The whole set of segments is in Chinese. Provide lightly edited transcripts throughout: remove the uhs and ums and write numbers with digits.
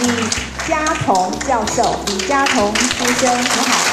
李嘉彤教授，李嘉彤先生，你好。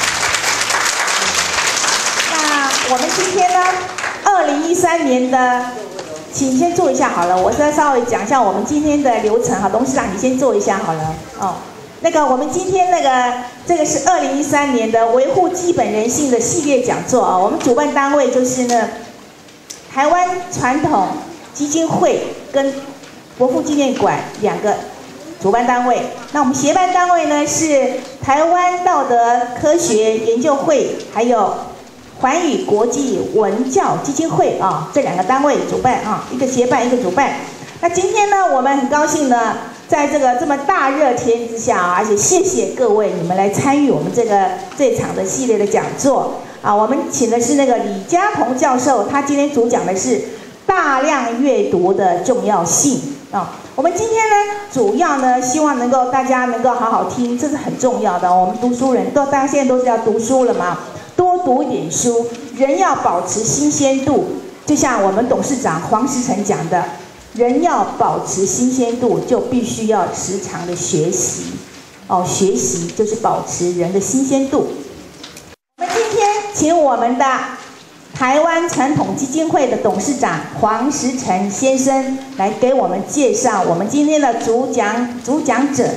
那我们今天呢，2013年的，请先坐一下好了，我再稍微讲一下我们今天的流程哈，董事长你先坐一下好了哦。那个我们今天这个是2013年的维护基本人性的系列讲座啊，我们主办单位就是呢，台湾传统基金会跟国父纪念馆2个主办单位。那我们协办单位呢是台湾道德科学研究会，还有环宇国际文教基金会啊，这2个单位主办啊，一个协办，一个主办。那今天呢，我们很高兴呢，在这么大热天之下啊，而且谢谢各位你们来参与我们这场的系列的讲座啊。我们请的是那个李嘉彤教授，他今天主讲的是大量阅读的重要性啊。我们今天呢，主要呢希望大家能够好好听，这是很重要的。我们读书人大家现在都是要读书了嘛，多读一点书，人要保持新鲜度。就像我们董事长黄石成讲的，人要保持新鲜度，就必须要时常的学习。哦，学习就是保持人的新鲜度。我们今天请我们的台湾传统基金会的董事长黄石成先生来给我们介绍我们今天的主讲者。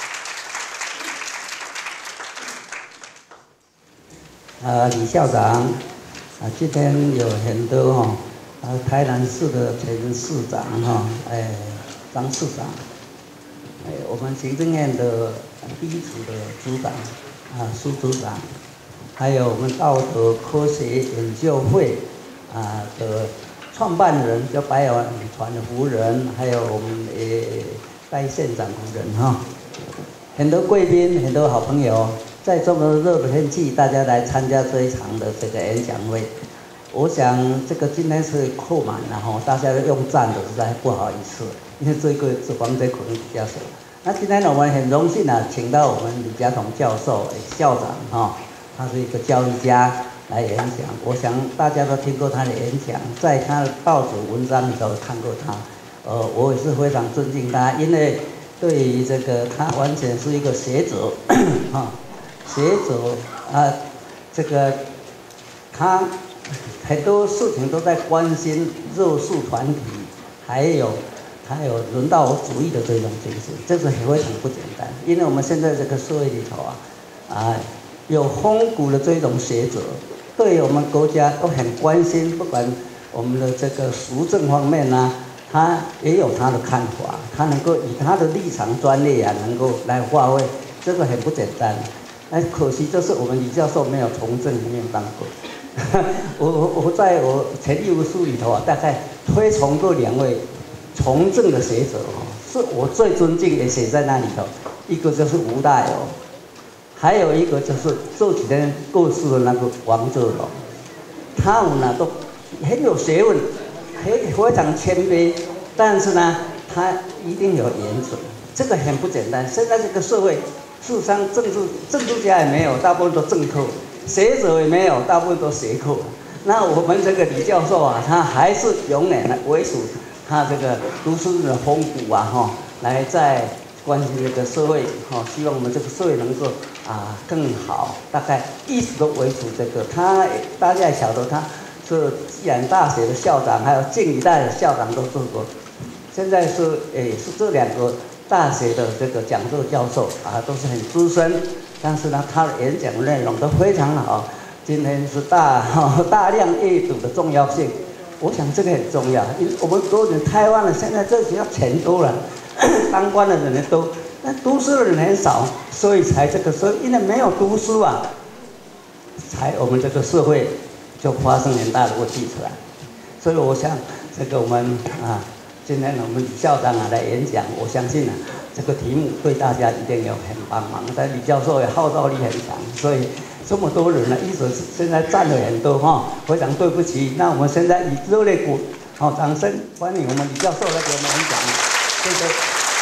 李校长，今天有很多台南市的前市长张市长，我们行政院的第一组的组长苏组长，还有我们道德科学研究会的创办人叫白婉传的夫人，还有我们戴县长夫人很多贵宾，很多好朋友。在这么热的天气，大家来参加这一场的这个演讲会，我想这个今天是扣满了大家都用站的，实在不好意思，因为这房间可能比较小。那今天我们很荣幸请到我们李嘉彤教授校长他是一个教育家来演讲。我想大家都听过他的演讲，在他的报纸文章里头看过他，我也是非常尊敬他，因为对于这个他完全是一个学者学者这个他很多事情都在关心弱势团体，还有人道主义的这种精神，这是非常不简单。因为我们现在这个社会里头有风骨的这种学者，对我们国家都很关心，不管我们的这个施政方面他也有他的看法，他能够以他的立场专业能够来发挥，这个很不简单。可惜就是我们李教授没有从政里面当过。我在我前一部书里头大概推崇过2位从政的学者是我最尊敬的，写在那里头。一个就是吴大猷，还有一个就是这几天过世的那个王哲龙。他们都很有学问，非常谦卑，但是他一定有原则，这个很不简单。现在这个社会，事实上政治家也没有，大部分都政客；学者也没有，大部分都学客。那我们这个李教授他还是永远来维持他这个读书人的风骨来在关心这个社会希望我们这个社会能够更好。大概一直都维持这个。大家也晓得他是暨南大学的校长，还有静宜大学的校长都做过。现在是这2个大学的这个讲座教授都是很资深，但是他的演讲内容都非常好。今天是大量阅读的重要性，我想这个很重要，因为我们国人台湾人现在这学校钱多了，当官的人也多，但读书的人很少，所以才这个时候，因为没有读书才我们这个社会就发生很大的问题出来。所以我想这个我们今天我们李校长来演讲，我相信这个题目对大家一定有很帮忙。但李教授也号召力很强，所以这么多人一直现在站了很多非常对不起。那我们现在以热烈掌声欢迎我们李教授来给我们演讲，谢谢。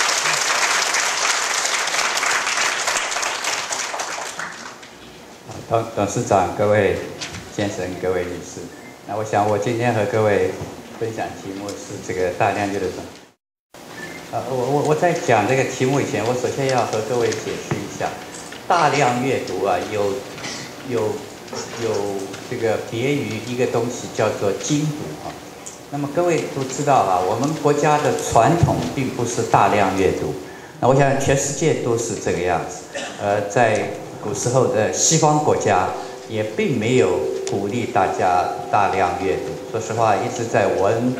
董事长、各位先生、各位女士，那我想我今天和各位分享题目是这个大量阅读。 我在讲这个题目以前，我首先要和各位解释一下，大量阅读啊，有这个别于一个东西叫做精读啊。那么各位都知道啊，我们国家的传统并不是大量阅读。那我想全世界都是这个样子。在古时候的西方国家也并没有鼓励大家大量阅读。说实话，一直在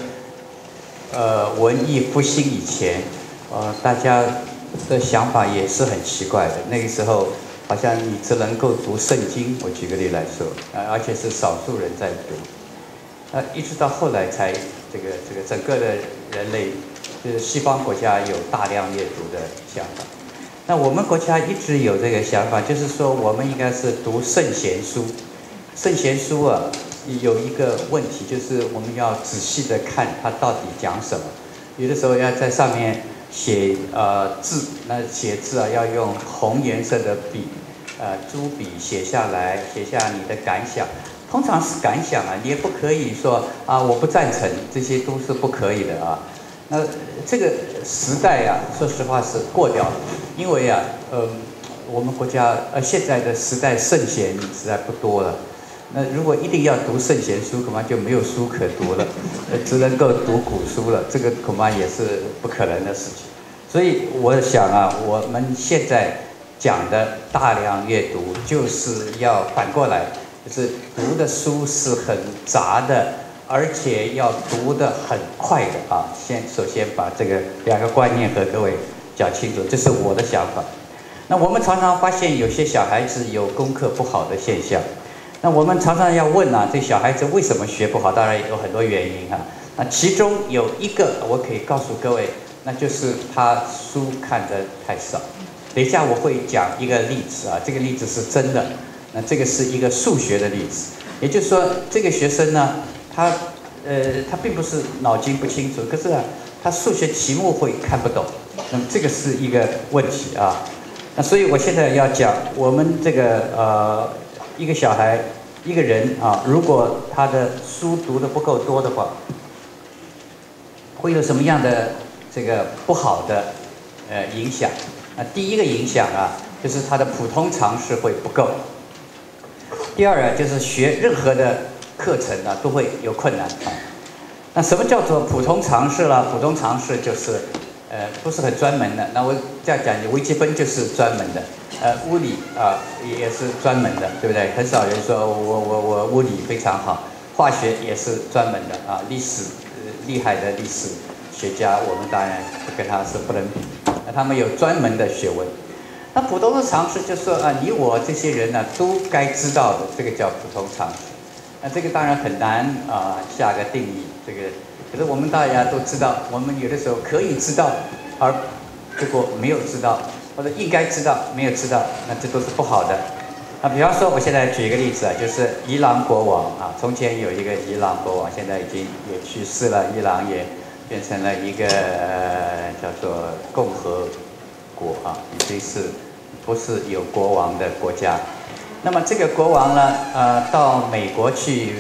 文艺复兴以前，大家的想法也是很奇怪的。那个时候好像你只能够读圣经，我举个例来说，而且是少数人在读。一直到后来才这个整个的人类，就是西方国家有大量阅读的想法。那我们国家一直有这个想法，就是说我们应该是读圣贤书。圣贤书啊，有一个问题，就是我们要仔细的看它到底讲什么。有的时候要在上面写字，那写字啊要用红颜色的笔，朱笔写下来，写下你的感想。通常是感想啊，你也不可以说啊我不赞成，这些都是不可以的啊。那这个时代啊，说实话是过掉了，因为啊，我们国家现在的时代圣贤实在不多了。那如果一定要读圣贤书，恐怕就没有书可读了，只能够读古书了，这个恐怕也是不可能的事情。所以我想啊，我们现在讲的大量阅读，就是要反过来。就是读的书是很杂的，而且要读得很快的啊。首先把这个两个观念和各位讲清楚，这是我的想法。那我们常常发现有些小孩子有功课不好的现象，那我们常常要问啊，这小孩子为什么学不好？当然有很多原因啊。那其中有一个我可以告诉各位，那就是他书看得太少。等一下我会讲一个例子啊，这个例子是真的。那这个是一个数学的例子，也就是说，这个学生呢，他并不是脑筋不清楚，可是啊，他数学题目会看不懂，那么这个是一个问题啊。那所以我现在要讲，我们这个一个小孩，一个人啊，如果他的书读得不够多的话，会有什么样的这个不好的影响？那第一个影响啊，就是他的普通常识会不够。第二啊，就是学任何的课程啊，都会有困难啊。那什么叫做普通常识呢？普通常识就是，不是很专门的。那我这样讲，微积分就是专门的，物理啊也是专门的，对不对？很少人说我物理非常好，化学也是专门的啊。历史厉害的历史学家，我们当然跟他是不能比。那他们有专门的学问。那普通的常识就是说啊，你我这些人呢都该知道的，这个叫普通常识。那这个当然很难下个定义。这个可是我们大家都知道，我们有的时候可以知道，而结果没有知道，或者应该知道没有知道，那这都是不好的。那比方说，我现在举一个例子啊，就是伊朗国王啊，从前有一个伊朗国王，现在已经也去世了，伊朗也变成了一个叫做共和国啊，已经是不是有国王的国家。那么这个国王呢，到美国去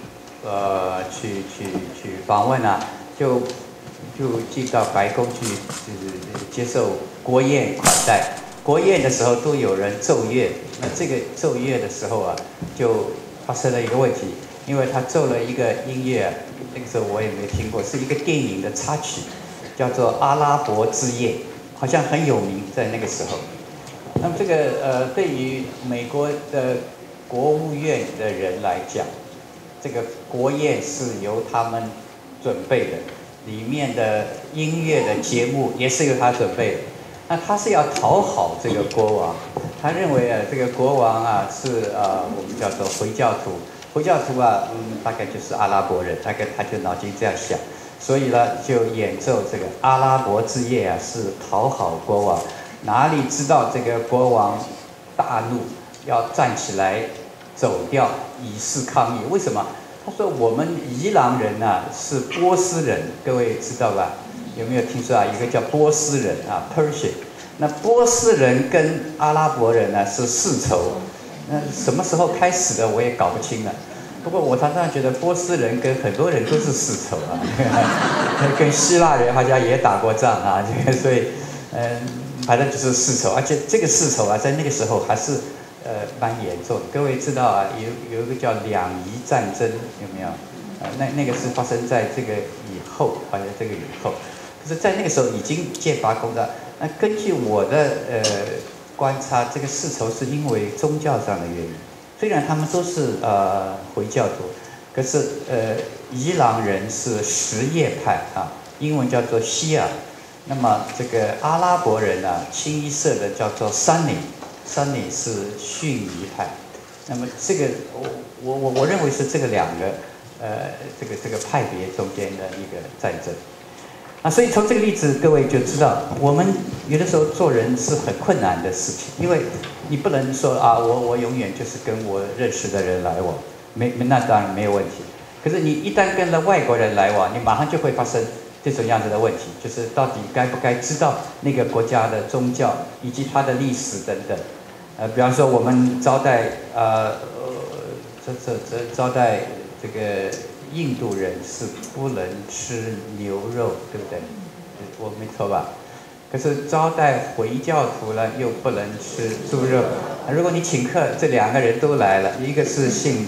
访问啊，就进到白宫去，接受国宴款待。国宴的时候都有人奏乐，那这个奏乐的时候啊，就发生了一个问题，因为他奏了一个音乐，那个时候我也没听过，是一个电影的插曲，叫做《阿拉伯之夜》，好像很有名，在那个时候。那么这个对于美国的国务院的人来讲，这个国宴是由他们准备的，里面的音乐的节目也是由他准备的。那他是要讨好这个国王，他认为这个国王啊是我们叫做回教徒，回教徒啊大概就是阿拉伯人，大概他就脑筋这样想，所以呢就演奏这个阿拉伯之夜啊，是讨好国王。哪里知道这个国王大怒，要站起来走掉以示抗议？为什么？他说我们伊朗人啊是波斯人，各位知道吧？有没有听说啊？一个叫波斯人啊 ，Persian。那波斯人跟阿拉伯人呢是世仇，那什么时候开始的我也搞不清了。 不过我常常觉得波斯人跟很多人都是世仇啊，跟希腊人好像也打过仗啊，所以反正就是世仇，而且这个世仇啊，在那个时候还是蛮严重的。各位知道啊，有一个叫两夷战争，有没有？那个是发生在这个以后，好像这个以后，可是在那个时候已经剑拔弩张。那根据我的观察，这个世仇是因为宗教上的原因。虽然他们都是回教徒，可是伊朗人是什叶派啊，英文叫做希尔。那么这个阿拉伯人呢，清一色的叫做Sunni是逊尼派。那么这个我认为是这个两个这个派别中间的一个战争。啊，所以从这个例子，各位就知道，我们有的时候做人是很困难的事情，因为你不能说啊，我永远就是跟我认识的人来往，那当然没有问题。可是你一旦跟了外国人来往，你马上就会发生这种样子的问题，就是到底该不该知道那个国家的宗教以及它的历史等等。比方说我们招待招待这个印度人是不能吃牛肉，对不对？我没错吧？可是招待回教徒呢，又不能吃猪肉。如果你请客，这两个人都来了，一个是信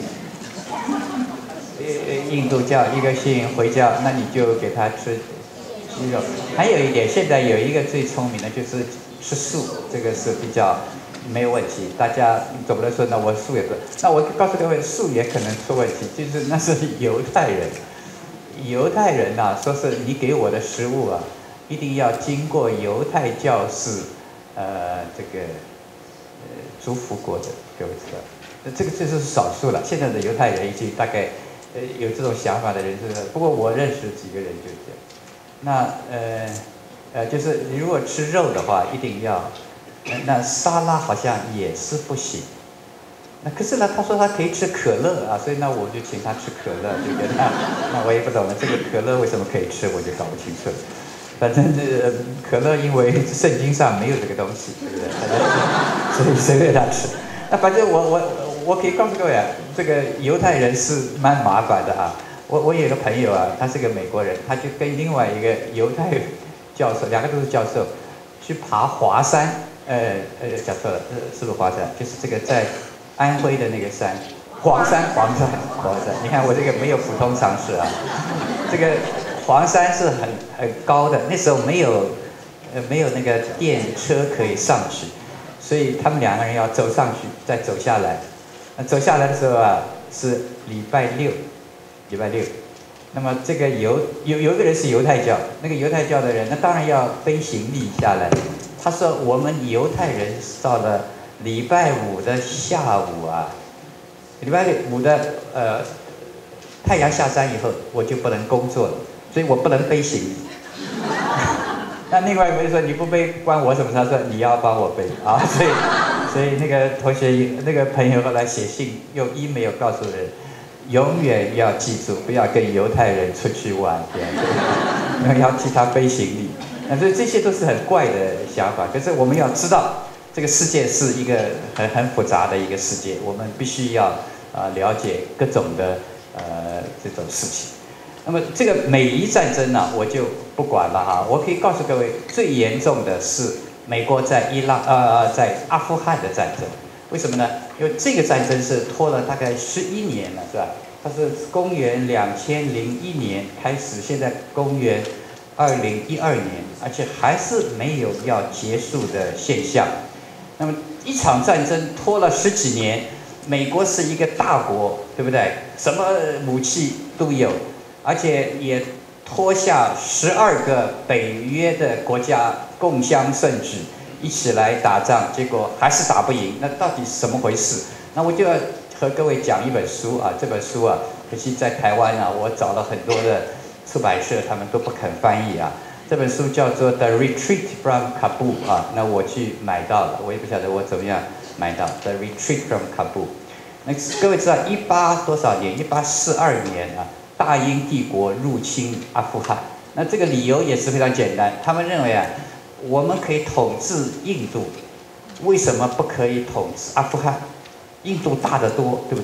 印度教，一个信回教，那你就给他吃鸡肉。还有一点，现在有一个最聪明的就是吃素，这个是比较没有问题。大家总不能说，那我素也不，那我告诉各位，素也可能出问题，就是那是犹太人。犹太人呐、说是你给我的食物啊，一定要经过犹太教士这个祝福过的，各位知道。这个就是少数了，现在的犹太人已经大概有这种想法的人是，不过我认识几个人就这样。那就是你如果吃肉的话，一定要，那沙拉好像也是不行。那可是呢，他说他可以吃可乐啊，所以那我就请他吃可乐，就跟他，那我也不懂了，这个可乐为什么可以吃，我就搞不清楚了。反正这可乐因为圣经上没有这个东西，对不对？所以随便他吃。那反正我可以告诉各位啊，这个犹太人是蛮麻烦的啊。我有个朋友啊，他是个美国人，他就跟另外一个犹太教授，两个都是教授，去爬华山，讲错了，是不是华山？就是这个在安徽的那个山，黄山。你看我这个没有普通常识啊，这个黄山是很高的，那时候没有那个电车可以上去，所以他们两个人要走上去，再走下来。走下来的时候啊，是礼拜六。那么这个有一个人是犹太教，那个犹太教的人，那当然要背行李下来。他说我们犹太人到了礼拜五的下午啊，礼拜五的太阳下山以后，我就不能工作了，所以我不能背行李。那另外一个人说你不背关我什么事？他说你要帮我背啊，所以那个同学那个朋友后来写信用 email 告诉人，永远要记住不要跟犹太人出去玩，要替他背行李。那所以这些都是很怪的想法，可是我们要知道这个世界是一个很复杂的一个世界，我们必须要了解各种的这种事情。那么这个美伊战争呢，我就不管了哈。我可以告诉各位，最严重的是美国在在阿富汗的战争。为什么呢？因为这个战争是拖了大概11年了，是吧？它是公元2001年开始，现在公元2012年，而且还是没有要结束的现象。那么一场战争拖了10几年，美国是一个大国，对不对？什么武器都有，而且也拖下12个北约的国家共襄盛举，一起来打仗，结果还是打不赢。那到底什么回事？那我就要和各位讲一本书啊，这本书啊，可惜在台湾啊，我找了很多的出版社，他们都不肯翻译啊。这本书叫做《The Retreat from Kabul》啊，那我去买到了，我也不晓得我怎么样买到《The Retreat from Kabul》。那各位知道多少年？1842年啊，大英帝国入侵阿富汗。那这个理由也是非常简单，他们认为啊，我们可以统治印度，为什么不可以统治阿富汗？印度大得多，对不对？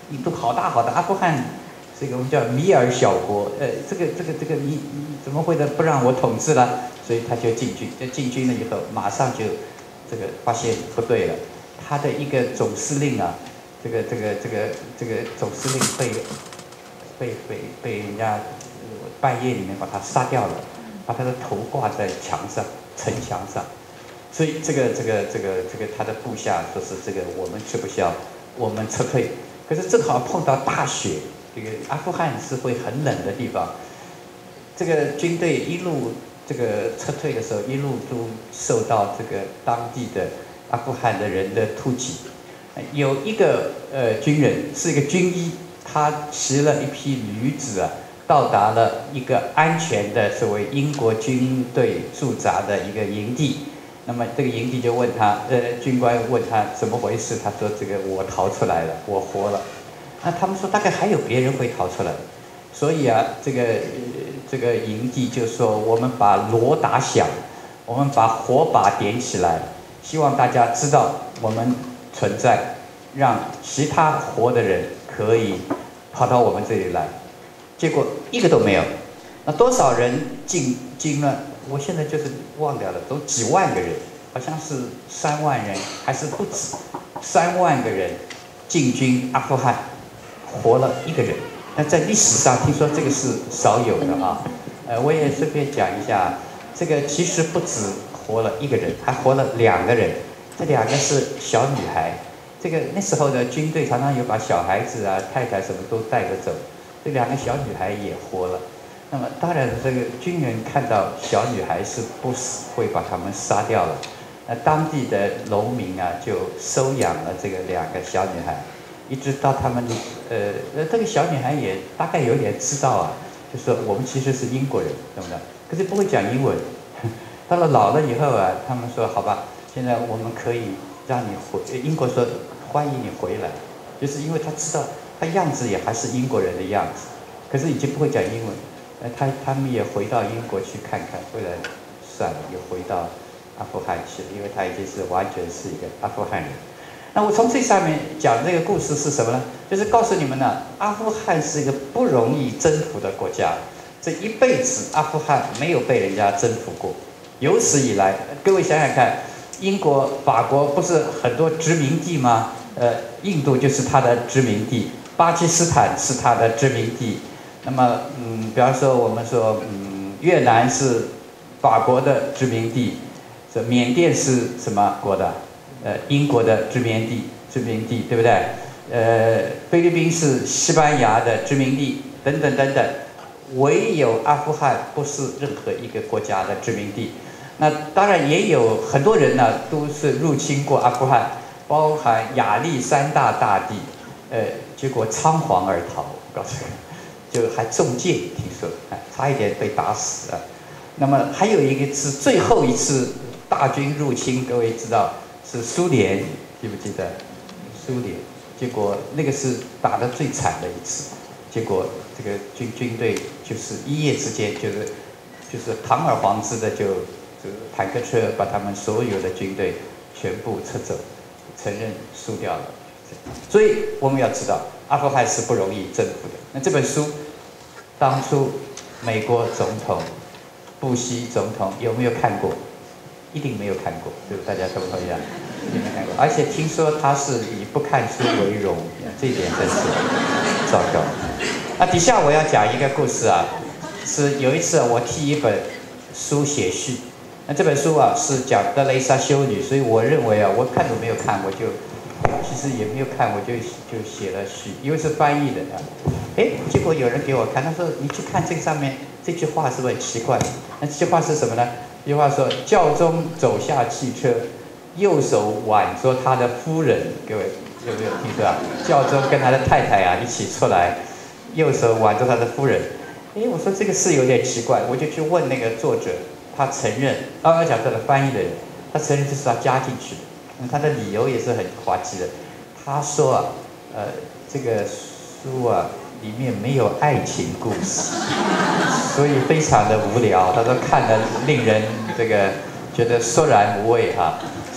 印度好大好大，阿富汗这个我们叫米尔小国，这个你怎么会的不让我统治了？所以他就进军，进军了以后，马上就这个发现不对了，他的一个总司令啊，这个总司令被人家半夜里面把他杀掉了，把他的头挂在墙上城墙上，所以这个他的部下说是这个我们吃不消，我们撤退，可是正好碰到大雪，这个阿富汗是会很冷的地方，这个军队一路这个撤退的时候，一路都受到这个当地的阿富汗的人的突击。有一个军人是一个军医，他骑了一匹驴子啊，到达了一个安全的所谓英国军队驻扎的一个营地。那么这个营地就问他，军官问他怎么回事？他说：“这个我逃出来了，我活了。”那他们说大概还有别人会逃出来，所以啊，这个营地就说我们把锣打响，我们把火把点起来，希望大家知道我们存在，让其他活的人可以跑到我们这里来。结果一个都没有。那多少人进了？我现在就是忘掉了，都几万个人，好像是3万人还是不止，3万个人进军阿富汗，活了1个人。那在历史上听说这个是少有的啊。我也顺便讲一下，这个其实不止活了1个人，还活了2个人。这2个是小女孩。这个那时候的军队常常有把小孩子啊、太太什么都带着走，这2个小女孩也活了。那么当然，这个军人看到小女孩是不死，会把她们杀掉了。那当地的农民啊，就收养了这个2个小女孩，一直到他们这个小女孩也大概有点知道啊，就说我们其实是英国人，懂不懂？可是不会讲英文。到了老了以后啊，他们说好吧，现在我们可以让你回。英国说欢迎你回来，就是因为他知道他样子也还是英国人的样子，可是已经不会讲英文。他们也回到英国去看看，后来算了，又回到阿富汗去了，因为他已经是完全是一个阿富汗人。那我从这上面讲这个故事是什么呢？就是告诉你们呢，阿富汗是一个不容易征服的国家，这一辈子阿富汗没有被人家征服过。有史以来，各位想想看，英国、法国不是很多殖民地吗？印度就是它的殖民地，巴基斯坦是它的殖民地。那么，比方说我们说，越南是法国的殖民地，这缅甸是什么国的？英国的殖民地，对不对？菲律宾是西班牙的殖民地，等等等等。唯有阿富汗不是任何一个国家的殖民地。那当然也有很多人呢，都是入侵过阿富汗，包含亚历山大大帝，结果仓皇而逃，我告诉你。就还中箭，听说，差一点被打死啊。那么还有一个是最后一次大军入侵，各位知道是苏联，记不记得？苏联，结果那个是打得最惨的一次，结果这个军队就是一夜之间就是堂而皇之的就坦克车把他们所有的军队全部撤走，承认输掉了。所以我们要知道，阿富汗是不容易征服的。那这本书，当初美国总统布希总统有没有看过？一定没有看过，对不对？大家同不同意啊？一定没看过。而且听说他是以不看书为荣，这一点真是糟糕。那底下我要讲一个故事啊，是有一次我替一本书写序，那这本书啊是讲德蕾莎修女，所以我认为啊，我看都没有看，我就。其实也没有看，我就写了序，因为是翻译的啊。结果有人给我看，他说你去看这个上面这句话是不是很奇怪？那这句话是什么呢？这句话说教宗走下汽车，右手挽着他的夫人，各位有没有听说啊？教宗跟他的太太啊一起出来，右手挽着他的夫人。我说这个是有点奇怪，我就去问那个作者，他承认，刚刚讲这个翻译的人，他承认这是他加进去的。他的理由也是很滑稽的，他说啊，这个书啊里面没有爱情故事，所以非常的无聊。他说看了令人这个觉得索然无味哈，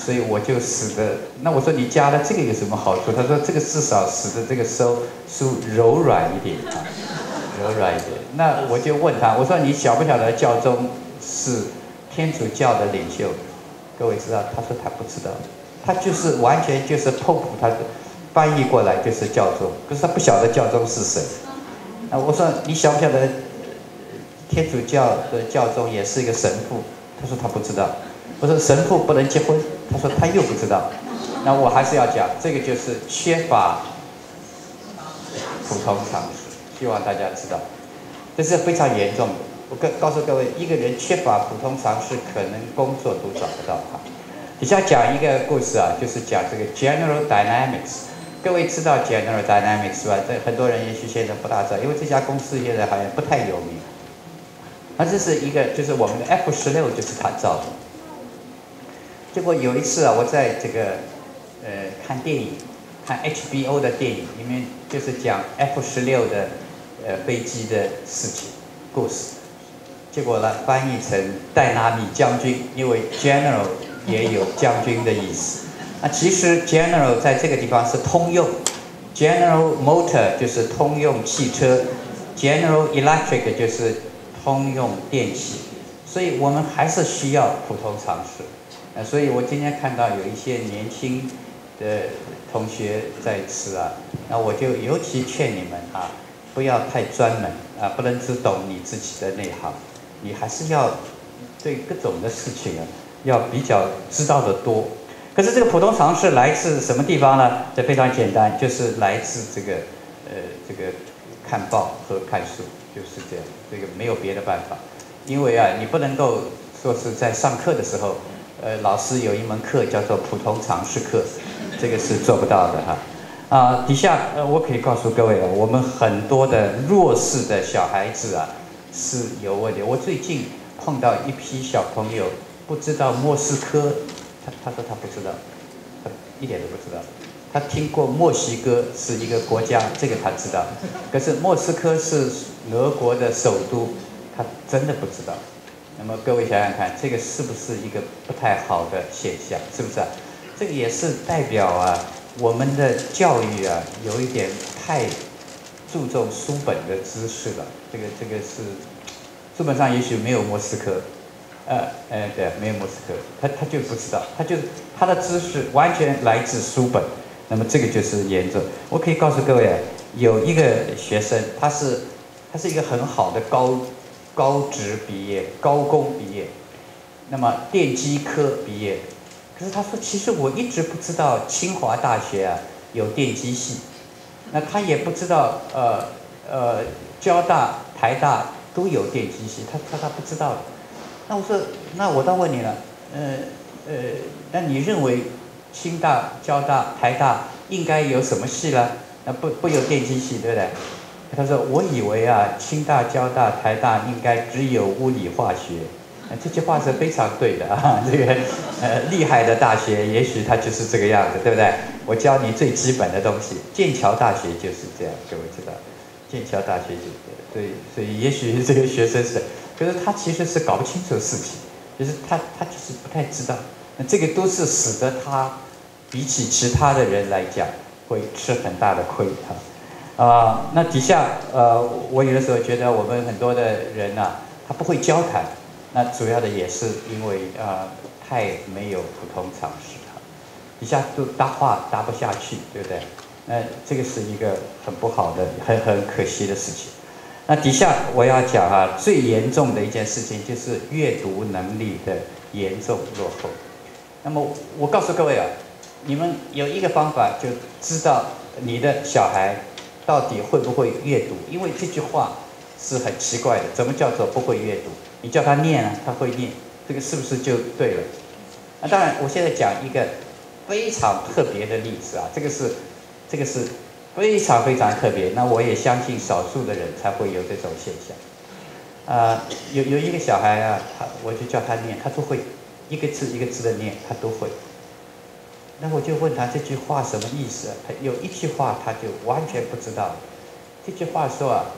所以我就使得。那我说你加了这个有什么好处？他说这个至少使得这个书柔软一点啊，柔软一点。那我就问他，我说你晓不晓得教宗是天主教的领袖？各位知道？他说他不知道，他就是完全就是 Pope， 他翻译过来就是教宗，可是他不晓得教宗是谁。啊，我说你晓不晓得天主教的教宗也是一个神父？他说他不知道。我说神父不能结婚，他说他又不知道。那我还是要讲，这个就是缺乏普通常识，希望大家知道，这是非常严重的。我告诉各位，一个人缺乏普通常识，可能工作都找不到他。底下讲一个故事啊，就是讲这个 General Dynamics。各位知道 General Dynamics 吧？这很多人也许现在不大知道，因为这家公司现在好像不太有名。那这是一个，就是我们的 F16就是他造的。结果有一次啊，我在这个看电影，看 HBO 的电影，里面就是讲 F16的飞机的事情故事。结果呢，翻译成戴拿米将军，因为 General 也有将军的意思。那其实 General 在这个地方是通用 ，General Motor 就是通用汽车 ，General Electric 就是通用电器，所以我们还是需要普通常识。所以我今天看到有一些年轻的同学在吃啊，那我就尤其劝你们啊，不要太专门啊，不能只懂你自己的内行，你还是要对各种的事情啊，要比较知道的多。可是这个普通常识来自什么地方呢？这非常简单，就是来自这个看报和看书，就是这样，这个没有别的办法。因为啊，你不能够说是在上课的时候。老师有一门课叫做普通常识课，这个是做不到的哈。底下我可以告诉各位啊，我们很多的弱势的小孩子啊是有问题。我最近碰到一批小朋友不知道莫斯科，他说他不知道，他一点都不知道。他听过墨西哥是一个国家，这个他知道，可是莫斯科是俄国的首都，他真的不知道。那么各位想想看，这个是不是一个不太好的现象？是不是啊？这个也是代表啊，我们的教育啊，有一点太注重书本的知识了。这个是书本上也许没有莫斯科，对，没有莫斯科，他就不知道，他的知识完全来自书本。那么这个就是严重。我可以告诉各位啊，有一个学生，他是一个很好的高职毕业，高工毕业，那么电机科毕业。可是他说，其实我一直不知道清华大学啊有电机系，那他也不知道交大、台大都有电机系，他不知道。那我说，那我倒问你了，那你认为清大、交大、台大应该有什么系呢？那不有电机系，对不对？他说：“我以为啊，清大、交大、台大应该只有物理化学。”这句话是非常对的啊。这个厉害的大学，也许它就是这个样子，对不对？我教你最基本的东西。剑桥大学就是这样，各位知道，剑桥大学就是对，所以也许这个学生是，可是他其实是搞不清楚事情，就是他就是不太知道。那这个都是使得他比起其他的人来讲，会吃很大的亏哈。那底下我有的时候觉得我们很多的人啊，他不会交谈，那主要的也是因为太没有普通常识哈，底下都搭话搭不下去，对不对？这个是一个很不好的、很可惜的事情。那底下我要讲啊，最严重的一件事情就是阅读能力的严重落后。那么我告诉各位啊，你们有一个方法就知道你的小孩到底会不会阅读？因为这句话是很奇怪的，怎么叫做不会阅读？你叫他念啊，他会念，这个是不是就对了？当然，我现在讲一个非常特别的例子啊，这个是非常非常特别。那我也相信少数的人才会有这种现象。有一个小孩啊，我就叫他念，他都会一个字一个字的念，他都会。那我就问他这句话什么意思啊？他有一句话他就完全不知道。这句话说啊，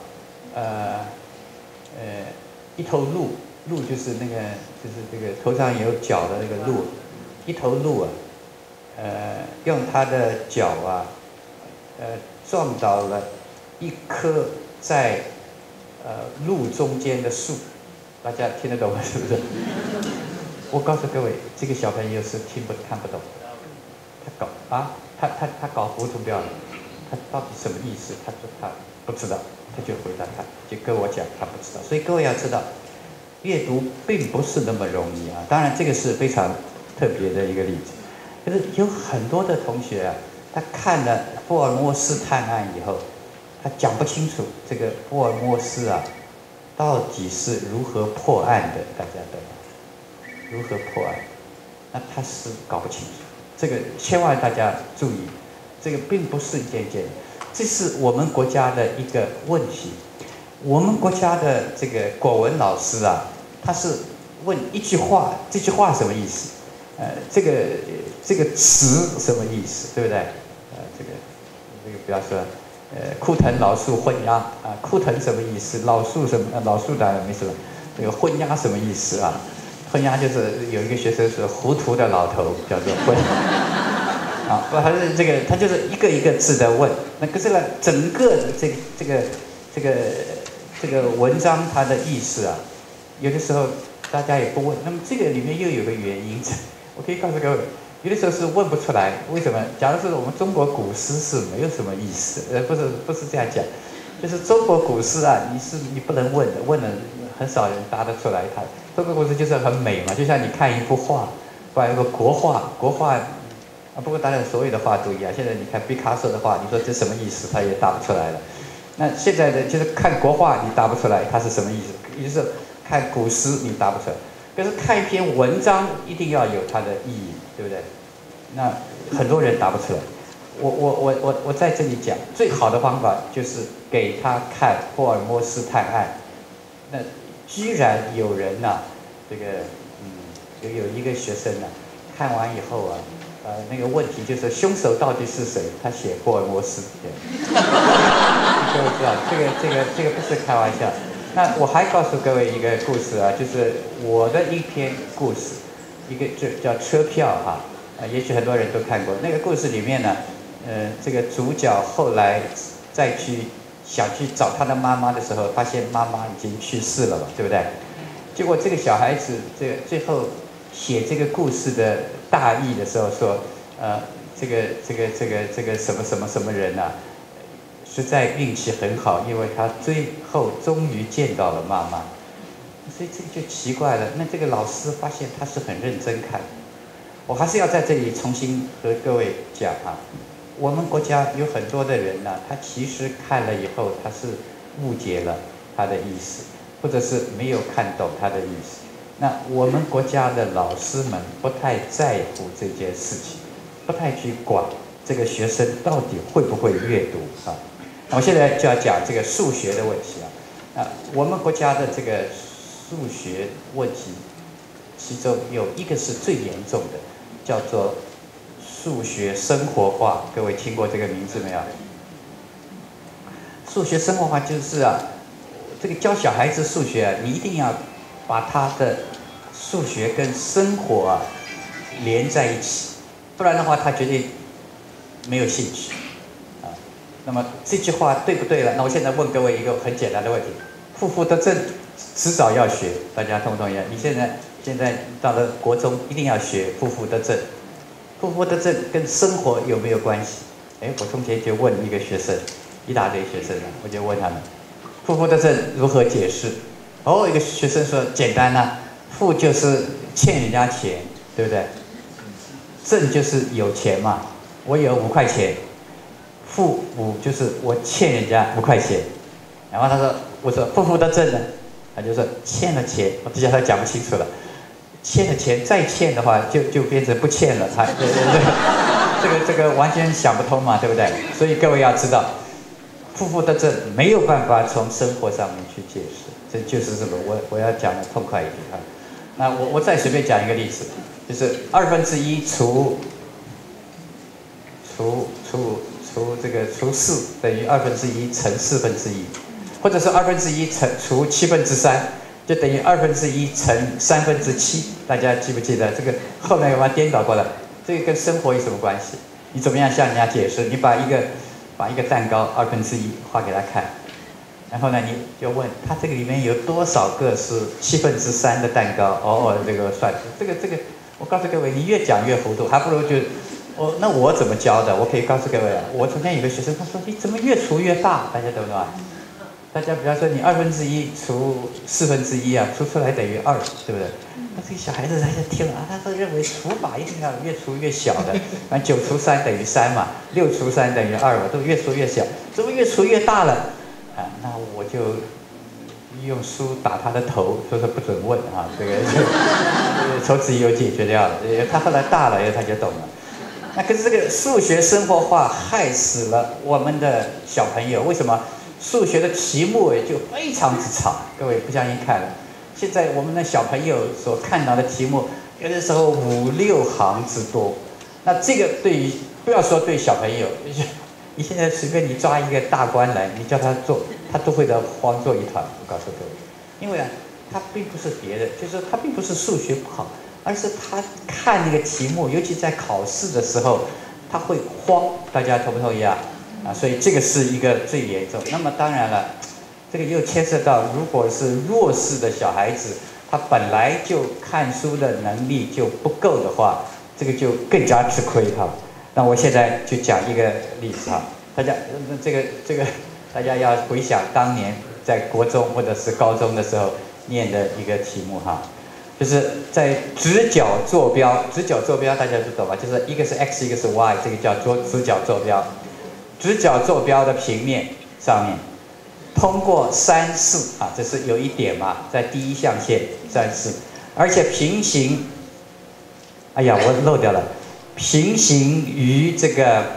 一头鹿就是这个头上有角的那个鹿， 一头鹿啊，用它的脚啊，撞倒了一棵在路中间的树，大家听得懂吗？是不是？我告诉各位，这个小朋友是看不懂，他搞糊涂掉了，他到底什么意思？他说他不知道，他就回答他，就跟我讲他不知道。所以各位要知道，阅读并不是那么容易啊。当然，这个是非常特别的一个例子。可是有很多的同学啊，他看了福尔摩斯探案以后，他讲不清楚这个福尔摩斯啊，到底是如何破案的，大家懂吗？如何破案？那他是搞不清楚。这个千万大家注意，这个并不是一件，这是我们国家的一个问题。我们国家的这个国文老师啊，他是问一句话，这句话什么意思？这个词什么意思？对不对？这个比方说，枯藤老树昏鸦啊，枯藤什么意思？老树什么？老树当然没什么。这个昏鸦什么意思啊？昏鸦就是有一个学生是糊涂的老头，叫做昏。啊，不，还是这个，他就是一个一个字的问。那可是呢，整个这个文章它的意思啊，有的时候大家也不问。那么这个里面又有个原因，我可以告诉各位，有的时候是问不出来，为什么？假如是我们中国古诗是没有什么意思，不是这样讲，就是中国古诗啊，你不能问的，问了很少人答得出来。它中国古诗就是很美嘛，就像你看一幅画，不然有个国画啊，不过当然所有的画都一样。现在你看毕卡索的画，你说这什么意思，他也答不出来了。那现在的就是看国画，你答不出来它是什么意思，也就是看古诗你答不出来。可是看一篇文章一定要有它的意义，对不对？那很多人答不出来。我在这里讲，最好的方法就是给他看福尔摩斯探案。那居然有人呐、这个有一个学生呢、看完以后啊，那个问题就是凶手到底是谁？他写福尔摩斯。各位知道，这个不是开玩笑。那我还告诉各位一个故事啊，就是我的一篇故事，一个就叫车票哈，也许很多人都看过。那个故事里面呢，这个主角后来再想去找他的妈妈的时候，发现妈妈已经去世了嘛，对不对？结果这个小孩子最后写这个故事的大意的时候说，这个什么人啊，实在运气很好，因为他最后终于见到了妈妈。所以这个就奇怪了，那这个老师发现他是很认真看。我还是要在这里重新和各位讲啊，我们国家有很多的人呢，他其实看了以后他是误解了他的意思，或者是没有看懂他的意思。那我们国家的老师们不太在乎这件事情，不太去管这个学生到底会不会阅读啊。那我现在就要讲这个数学的问题啊。我们国家的这个数学问题，其中有一个是最严重的，叫做数学生活化。各位听过这个名字没有？数学生活化就是啊，这个教小孩子数学啊，你一定要把他的数学跟生活啊连在一起，不然的话他绝对没有兴趣啊。那么这句话对不对了？那我现在问各位一个很简单的问题：负负得正迟早要学，大家同不同意？你现在到了国中一定要学负负得正。负负得正跟生活有没有关系？我从前就问一个学生，一大堆学生呢，我就问他们，负负得正如何解释？一个学生说简单啊，负就是欠人家钱，对不对？正就是有钱嘛，我有5块钱，负5就是我欠人家5块钱。然后我说负负得正呢，他就说欠了钱，我底下他讲不清楚了。欠了钱再欠的话，就变成不欠了，这个完全想不通嘛，对不对？所以各位要知道，负负得正没有办法从生活上面去解释，这就是这个我要讲的痛快一点啊。那我再随便讲一个例子，就是1/2除4等于1/4乘1/4，或者是1/4除3/7， 就等于1/2乘7/3，大家记不记得？这个后来我把它颠倒过来，这个跟生活有什么关系？你怎么样向人家解释？你把一个蛋糕1/2画给他看，然后呢，你就问他这个里面有多少个是3/7的蛋糕？这个算这个，我告诉各位，你越讲越糊涂，还不如就那我怎么教的？我可以告诉各位，我昨天有个学生，他说你怎么越除越大？大家懂不懂啊？大家比方说你1/2除1/4啊，除出来等于2，对不对？那这个小孩子他就听了啊，他说认为除法一定要越除越小的，反正9除3等于3嘛，6除3等于2嘛，都越除越小，怎么越除越大了？啊，那我就用书打他的头，说是不准问啊，这个从此以后解决掉了。他后来大了以后他就懂了。那可是这个数学生活化害死了我们的小朋友，为什么？数学的题目就非常之长，各位不相信看了。现在我们的小朋友所看到的题目，有的时候5、6行之多。那这个对于不要说对小朋友，你现在随便你抓一个大官来，你叫他做，他都会慌作一团。我告诉各位，因为他并不是别的，就是说他并不是数学不好，而是他看那个题目，尤其在考试的时候，他会慌。大家同不同意啊？所以这个是一个最严重。那么当然了，这个又牵涉到，如果是弱势的小孩子，他本来就看书的能力就不够的话，这个就更加吃亏哈。那我现在就讲一个例子哈，大家这个大家要回想当年在国中或者是高中的时候念的一个题目哈，就是在直角坐标，直角坐标大家都懂吧？就是一个是 x， 一个是 y， 这个叫做直角坐标。直角坐标的平面上面通过3、4啊，这是有一点嘛，在第一象限3、4，而且平行，哎呀，我漏掉了，平行于这个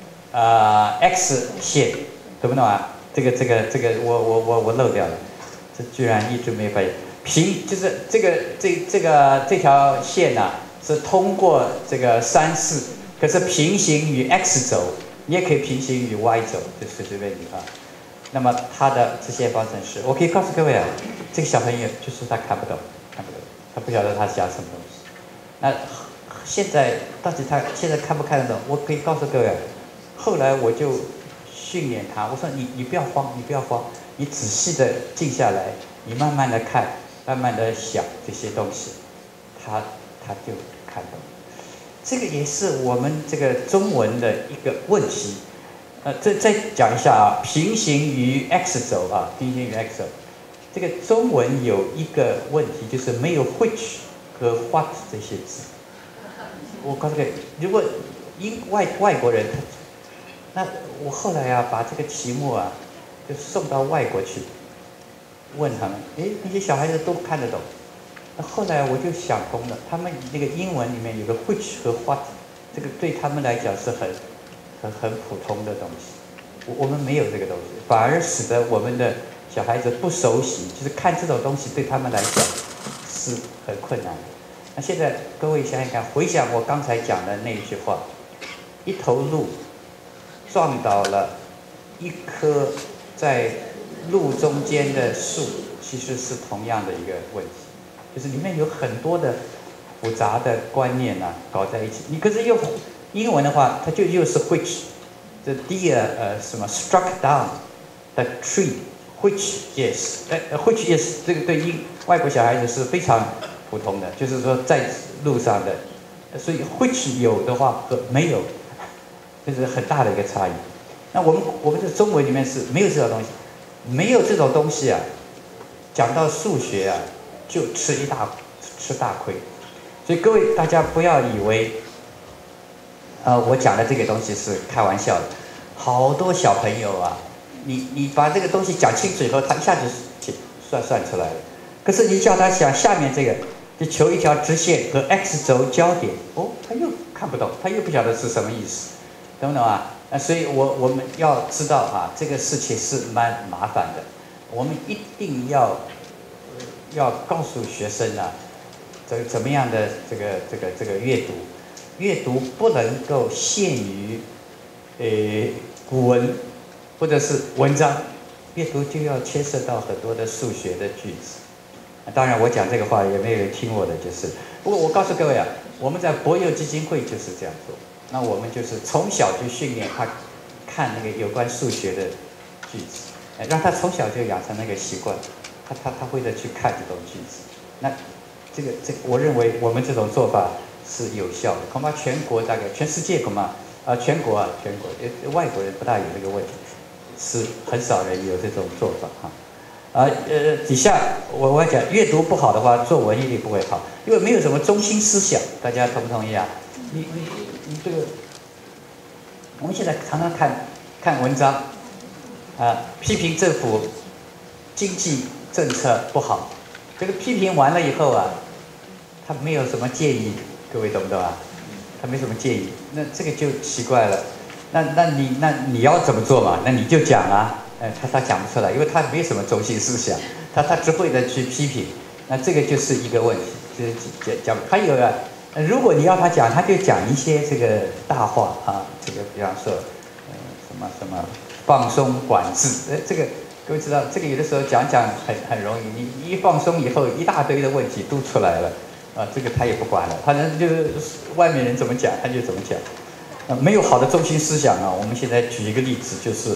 x 线，懂不懂啊？这个我漏掉了，这居然一直没发现。就是这条线啊，是通过这个3、4，可是平行于 x 轴。你也可以平行于 y 轴，就随随便你啊。那么它的直线方程式，我可以告诉各位啊，这个小朋友就是他看不懂，他不晓得他讲什么东西。那现在到底他现在看不看得懂？我可以告诉各位，后来我就训练他，我说你不要慌，你不要慌，你仔细的静下来，你慢慢的看，慢慢的想这些东西，他就看懂。这个也是我们这个中文的一个问题，再讲一下啊，平行于 x 轴啊，平行于 x 轴，这个中文有一个问题，就是没有 which 和 what 这些字。我告诉各位，如果外国人，那我后来啊把这个题目啊就送到外国去，问他们，那些小孩子都看得懂。后来我就想通了，他们那个英文里面有个 which 和 what， 这个对他们来讲是很普通的东西。我们没有这个东西，反而使得我们的小孩子不熟悉，就是看这种东西对他们来讲是很困难的。那现在各位想想看，回想我刚才讲的那一句话，一头鹿撞倒了一棵在路中间的树，其实是同样的一个问题。就是里面有很多的复杂的观念啊，搞在一起。你可是用英文的话，它就又是 which， 这什么 struck down the tree，which is，which is 这个对外国小孩子是非常普通的，就是说在路上的，所以 which 有的话和没有，这是很大的一个差异。那我们的中文里面是没有这种东西，没有这种东西啊，讲到数学啊。就吃大亏，所以各位大家不要以为，我讲的这个东西是开玩笑的。好多小朋友啊，你把这个东西讲清楚以后，他一下子算出来了。可是你叫他想下面这个，就求一条直线和 x 轴交点，他又看不懂，他又不晓得是什么意思，懂不懂啊？所以我们要知道啊，这个事情是蛮麻烦的，我们一定要告诉学生啊，这个怎么样的这个阅读不能够限于古文或者是文章，阅读就要牵涉到很多的数学的句子， 当然，我讲这个话也没有人听我的，就是。不过我告诉各位啊，我们在博幼基金会就是这样做。那我们就是从小就训练他看那个有关数学的句子，让他从小就养成那个习惯，他会的去看这种句子。那这个，我认为我们这种做法是有效的，恐怕全国大概全世界恐怕全国外国人不大有这个问题，是很少人有这种做法哈。底下我要讲，阅读不好的话，作文一定不会好，因为没有什么中心思想，大家同不同意啊？你这个，我们现在常常看文章，批评政府经济政策不好，这个批评完了以后啊，他没有什么建议，各位懂不懂啊？他没什么建议，那这个就奇怪了。那你要怎么做嘛？那你就讲啊。他讲不出来，因为他没什么中心思想，他只会的去批评，那这个就是一个问题，就是讲还有啊，如果你要他讲，他就讲一些这个大话啊，这个比方说，什么放松管制，这个各位知道，这个有的时候讲很容易，你一放松以后，一大堆的问题都出来了，这个他也不管了，反正就是外面人怎么讲他就怎么讲，没有好的中心思想啊。我们现在举一个例子，就是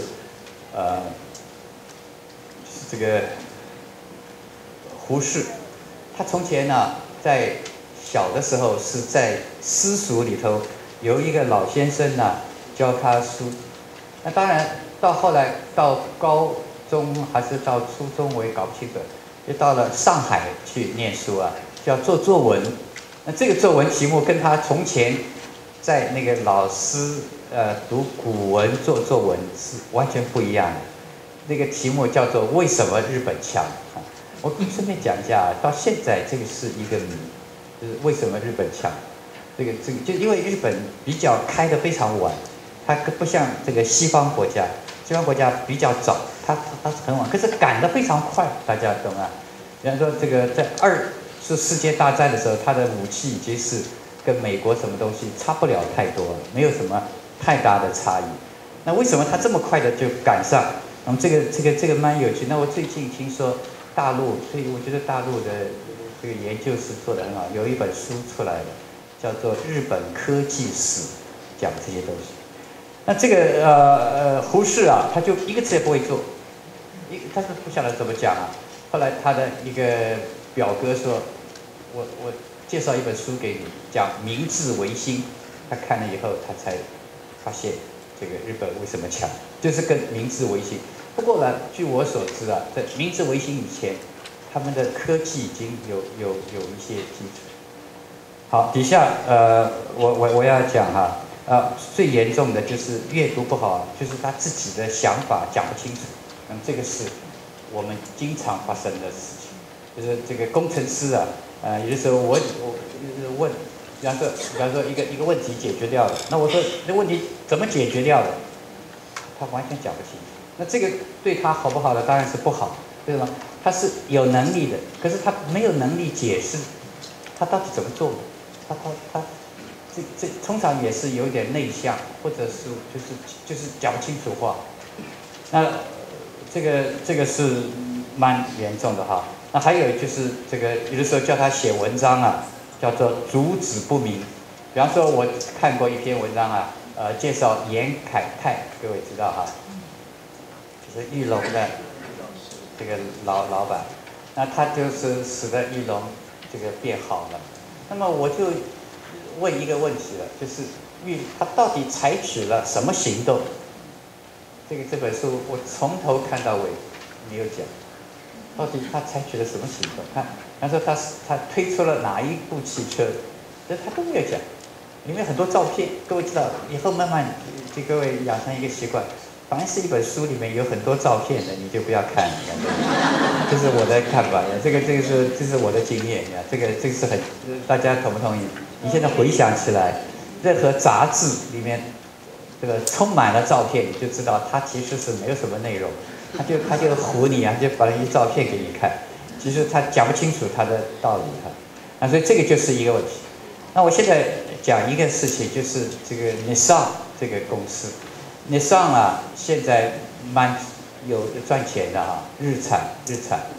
这个胡适，他从前呢，在小的时候是在私塾里头有一个老先生呢教他书，那当然到后来到高中还是到初中我也搞不清楚，就到了上海去念书啊，就要做作文。那这个作文题目跟他从前在那个老师读古文做作文是完全不一样的。那个题目叫做为什么日本强？我顺便讲一下，到现在这个是一个谜，就是为什么日本强？这个就因为日本比较开得非常晚，它不像这个西方国家比较早，它是很晚，可是赶得非常快，大家懂吗？比方说这个在2次世界大战的时候，它的武器已经是跟美国什么东西差不了太多了，没有什么太大的差异。那为什么它这么快的就赶上？这个蛮有趣。那我最近听说大陆，所以我觉得大陆的这个研究是做得很好，有一本书出来了，叫做《日本科技史》，讲这些东西。那这个胡适啊，他就一个字也不会做，他是不晓得怎么讲啊。后来他的一个表哥说，我介绍一本书给你，讲明治维新。他看了以后，他才发现这个日本为什么强，就是跟明治维新。不过呢，据我所知啊，在明治维新以前，他们的科技已经有一些基础。好，底下我要讲哈，最严重的就是阅读不好，就是他自己的想法讲不清楚。这个是我们经常发生的事情，就是这个工程师啊，有的时候我问，比方说一个问题解决掉了，那我说这问题怎么解决掉的，他完全讲不清楚。那这个对他好不好的当然是不好，对吗？他是有能力的，可是他没有能力解释他到底怎么做的。他这通常也是有点内向，或者是就是讲不清楚话。那这个是蛮严重的哈。那还有就是这个有的时候叫他写文章啊，叫做主旨不明。比方说我看过一篇文章啊，介绍严凯泰，各位知道哈。就是玉龙的这个老板，那他就是使得玉龙这个变好了。那么我就问一个问题了，就是他到底采取了什么行动？这本书我从头看到尾没有讲，到底他采取了什么行动？他说他推出了哪一部汽车，这他都没有讲。里面很多照片，各位知道，以后慢慢给各位养成一个习惯。凡是一本书里面有很多照片的，你就不要看。这是我的看法呀，这是我的经验呀，这个是很，大家同不同意？你现在回想起来，任何杂志里面这个充满了照片，你就知道它其实是没有什么内容，他就唬你啊，就把一些照片给你看，其实他讲不清楚他的道理哈。所以这个就是一个问题。那我现在讲一个事情，就是这个 Nissan 这个公司。Nissan 啊，现在蛮有赚钱的哈，日产。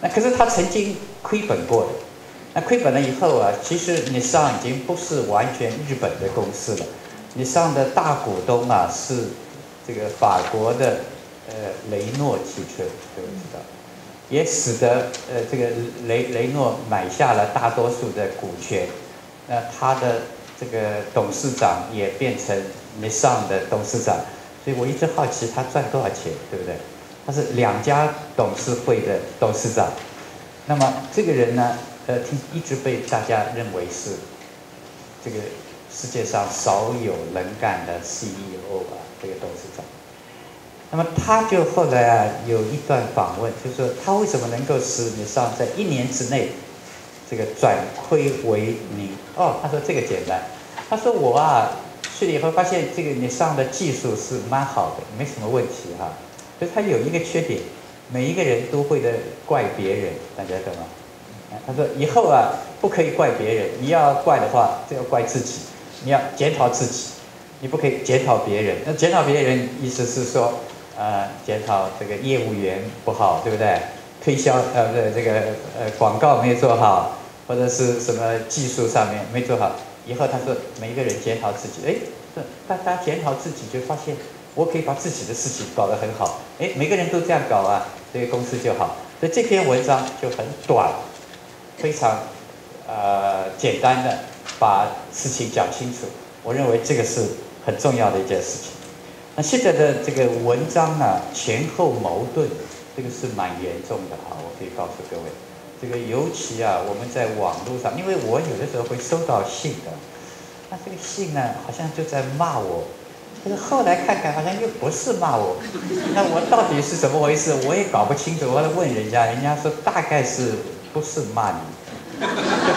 那可是他曾经亏本过的。那亏本了以后啊，其实你上已经不是完全日本的公司了，你上的大股东啊是这个法国的雷诺汽车，各位知道，也使得这个雷诺买下了大多数的股权，那他的这个董事长也变成Nissan的董事长，所以我一直好奇他赚多少钱，对不对？他是2家董事会的董事长，那么这个人呢？一直被大家认为是这个世界上少有能干的 CEO 啊，这个董事长。那么他就后来啊有一段访问，就是说他为什么能够使你上在1年之内这个转亏为盈？哦，他说这个简单，他说我啊去了以后发现这个你上的技术是蛮好的，没什么问题哈。所以他有一个缺点，每一个人都会的怪别人，大家懂吗？他说以后啊不可以怪别人，你要怪的话就要怪自己，你要检讨自己，你不可以检讨别人。那检讨别人意思是说检讨这个业务员不好，对不对？推销这个广告没有做好，或者是什么技术上面没做好。以后他说每一个人检讨自己，大家检讨自己就发现我可以把自己的事情搞得很好，每个人都这样搞啊，这个公司就好。所以这篇文章就很短。非常简单的把事情讲清楚，我认为这个是很重要的一件事情。那现在的这个文章呢，前后矛盾，这个是蛮严重的啊，我可以告诉各位。这个尤其啊，我们在网络上，因为我有的时候会收到信的，那这个信呢，好像就在骂我，可是后来看看好像又不是骂我，那我到底是怎么回事？我也搞不清楚。我来问人家，人家说大概是。不是骂你，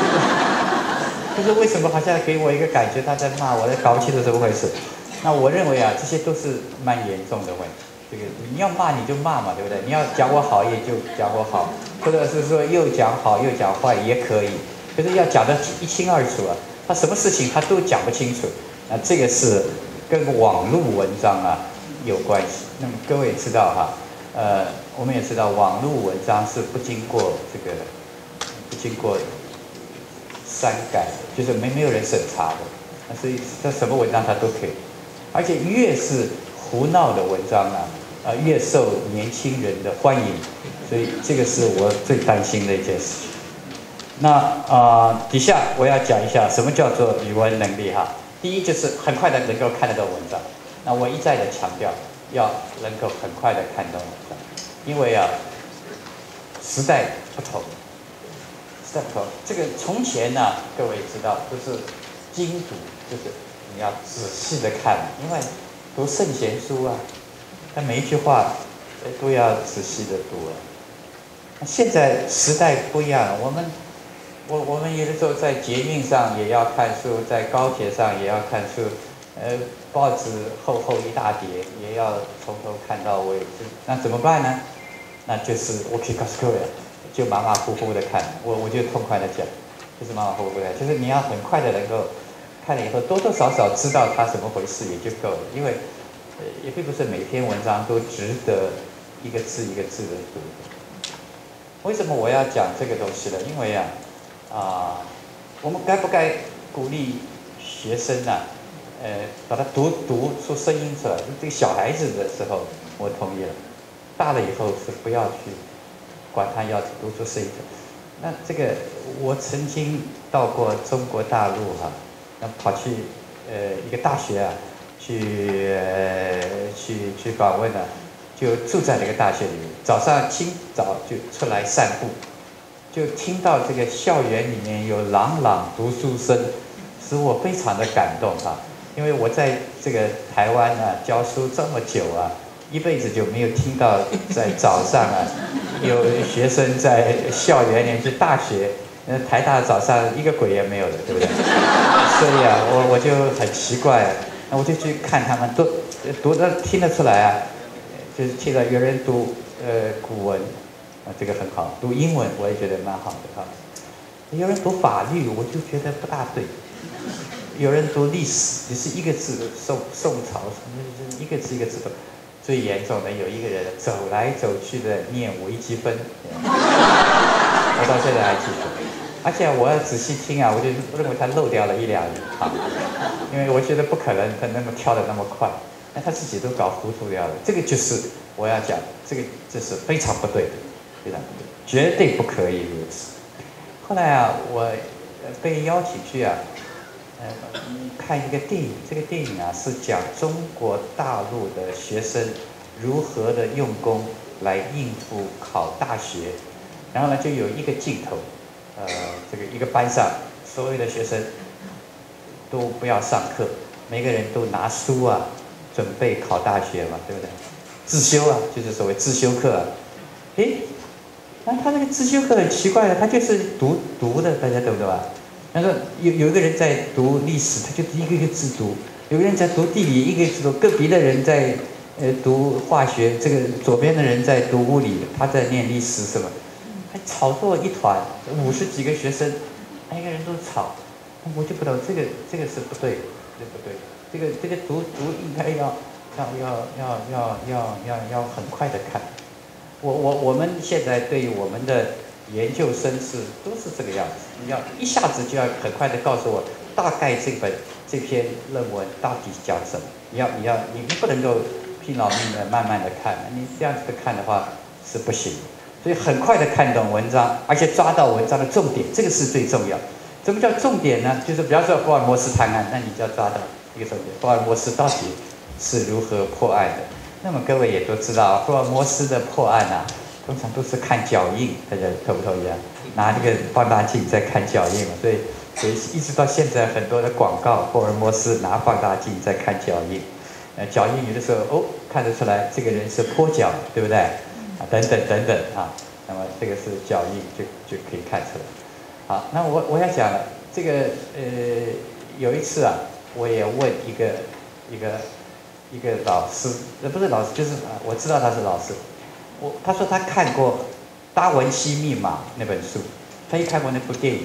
就是为什么好像给我一个感觉他在骂我，搞不清楚怎么回事。那我认为啊，这些都是蛮严重的问题。这个你要骂你就骂嘛，对不对？你要讲我好也就讲我好，或者是说又讲好又讲坏也可以，可是要讲得一清二楚啊。他什么事情他都讲不清楚，那这个是跟网络文章啊有关系。那么各位知道哈，我们也知道网络文章是不经过删改，就是没有人审查的，所以这什么文章它都可以，而且越是胡闹的文章啊，越受年轻人的欢迎，所以这个是我最担心的一件事情。那底下我要讲一下什么叫做语文能力哈。第一就是很快的能够看得懂文章，那我一再的强调要能够很快的看懂文章，因为啊时代不同。这个从前呢，各位知道都是精读，就是你要仔细的看，因为读圣贤书啊，它每一句话都要仔细的读啊。现在时代不一样了，我们有的时候在捷运上也要看书，在高铁上也要看书，报纸厚厚一大叠，也要从头看到尾。那怎么办呢？那就是我可以告诉各位。就马马虎虎的看，我就痛快的讲，就是马马虎虎的，就是你要很快的能够看了以后，多多少少知道它怎么回事也就够了，因为也并不是每篇文章都值得一个字一个字的读。为什么我要讲这个东西呢？因为我们该不该鼓励学生呢？把它读出声音出来。这个小孩子的时候我同意了，大了以后是不要去。管他要读出声音。那这个我曾经到过中国大陆哈，那跑去一个大学啊，去访问了，就住在那个大学里面。早上清早就出来散步，就听到这个校园里面有朗朗读书声，使我非常的感动哈。因为我在这个台湾啊教书这么久啊。一辈子就没有听到在早上啊，有学生在校园里去大学，台大早上一个鬼也没有的，对不对？所以啊，我就很奇怪，那我就去看他们，都读得听得出来啊，就是听到有人读古文，这个很好，读英文我也觉得蛮好的哈。有人读法律，我就觉得不大对。有人读历史，也是一个字，宋朝，一个字一个字读。最严重的有一个人走来走去的念微积分， 到现在还记得。而且我要仔细听啊，我就认为他漏掉了1、2音啊，因为我觉得不可能他那么跳得那么快，那他自己都搞糊涂掉了。这个就是我要讲，这是非常不对的，非常不对，绝对不可以如此。后来啊，我被邀请去啊，看一个电影，这个电影啊是讲中国大陆的学生如何的用功来应付考大学，然后呢就有一个镜头。这个一个班上所有的学生都不要上课，每个人都拿书啊，准备考大学嘛，对不对？自修啊，就是所谓自修课啊。诶，那他那个自修课很奇怪的，他就是读的，大家懂不懂啊？他说有一个人在读历史，他就一个一个字读；有个人在读地理，一个一个字读；个别的人在读化学，这个左边的人在读物理，他在念历史什么。还炒作一团，50几个学生，每个人都吵，我就不懂，这个是不对，这不对，这个读应该要很快的看。我们现在对于我们的研究生都是这个样子，你要一下子就要很快的告诉我大概这篇论文到底讲什么，你不能够拼老命的慢慢的看，你这样子的看的话是不行的。所以很快的看懂文章，而且抓到文章的重点，这个是最重要。什么叫重点呢？就是比方说福尔摩斯探案，那你就要抓到一个重点，福尔摩斯到底是如何破案的。那么各位也都知道，福尔摩斯的破案啊，通常都是看脚印，大家同不同意啊？拿这个放大镜在看脚印嘛，所以一直到现在很多的广告，福尔摩斯拿放大镜在看脚印，脚印有的时候看得出来这个人是跛脚，对不对？等等啊，那么这个是脚印就可以看出来。好，那我要讲了，这个有一次啊，我也问一个老师，不是老师，就是我知道他是老师，他说他看过《达文西密码》那本书，他也看过那部电影。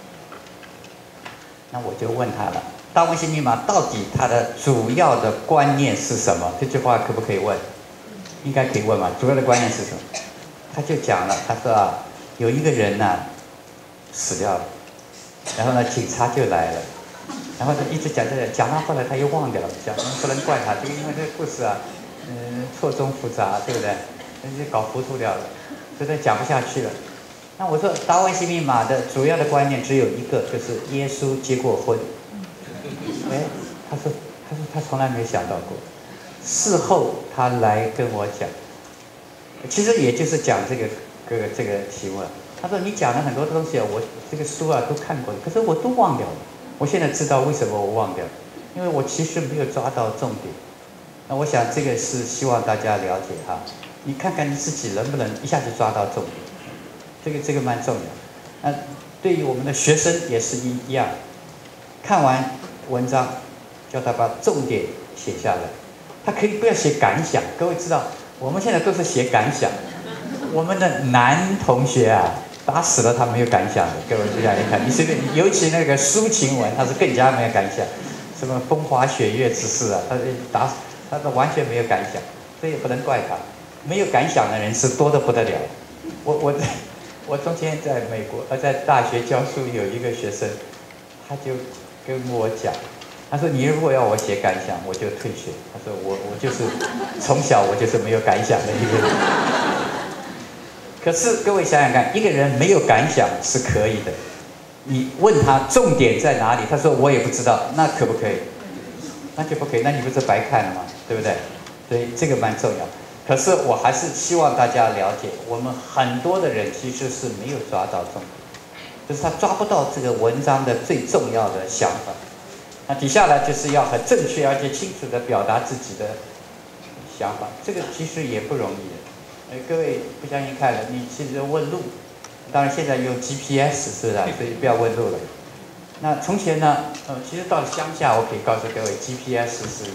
那我就问他了，《达文西密码》到底它的主要的观念是什么？这句话可不可以问？应该可以问嘛，主要的观念是什么？他就讲了，他说啊，有一个人呢死掉了，然后呢警察就来了，然后他一直讲到后来他又忘掉了，讲不能怪他，因为这个故事啊，错综复杂，对不对？就搞糊涂掉了，所以他讲不下去了。那我说达文西密码的主要的观念只有一个，就是耶稣结过婚。他说他从来没想到过。事后他来跟我讲，其实也就是讲这个题目了。他说你讲了很多东西啊，我这个书啊都看过了，可是我都忘掉了。我现在知道为什么我忘掉了，因为我其实没有抓到重点。那我想这个是希望大家了解哈，你看看你自己能不能一下子抓到重点，这个蛮重要。那对于我们的学生也是一样，看完文章叫他把重点写下来。他可以不要写感想，各位知道，我们现在都是写感想。我们的男同学啊，打死了他没有感想的。各位这样一看，你随便，尤其那个抒情文，他是更加没有感想。什么风花雪月之事啊，他完全没有感想，这也不能怪他。没有感想的人是多得不得了。我中间在美国在大学教书，有一个学生，他就跟我讲。他说：“你如果要我写感想，我就退学。”他说我就是从小我就是没有感想的一个人。可是各位想想看，一个人没有感想是可以的。你问他重点在哪里，他说我也不知道，那可不可以？那就不可以，那你不是白看了吗？对不对？所以这个蛮重要。可是我还是希望大家了解，我们很多的人其实是没有抓到重点，就是他抓不到这个文章的最重要的想法。那底下呢，就是要很正确而且清楚地表达自己的想法，这个其实也不容易的。各位不相信看了，你其实问路，当然现在用 GPS 是吧？所以不要问路了。那从前呢，其实到了乡下，我可以告诉各位 ，GPS 是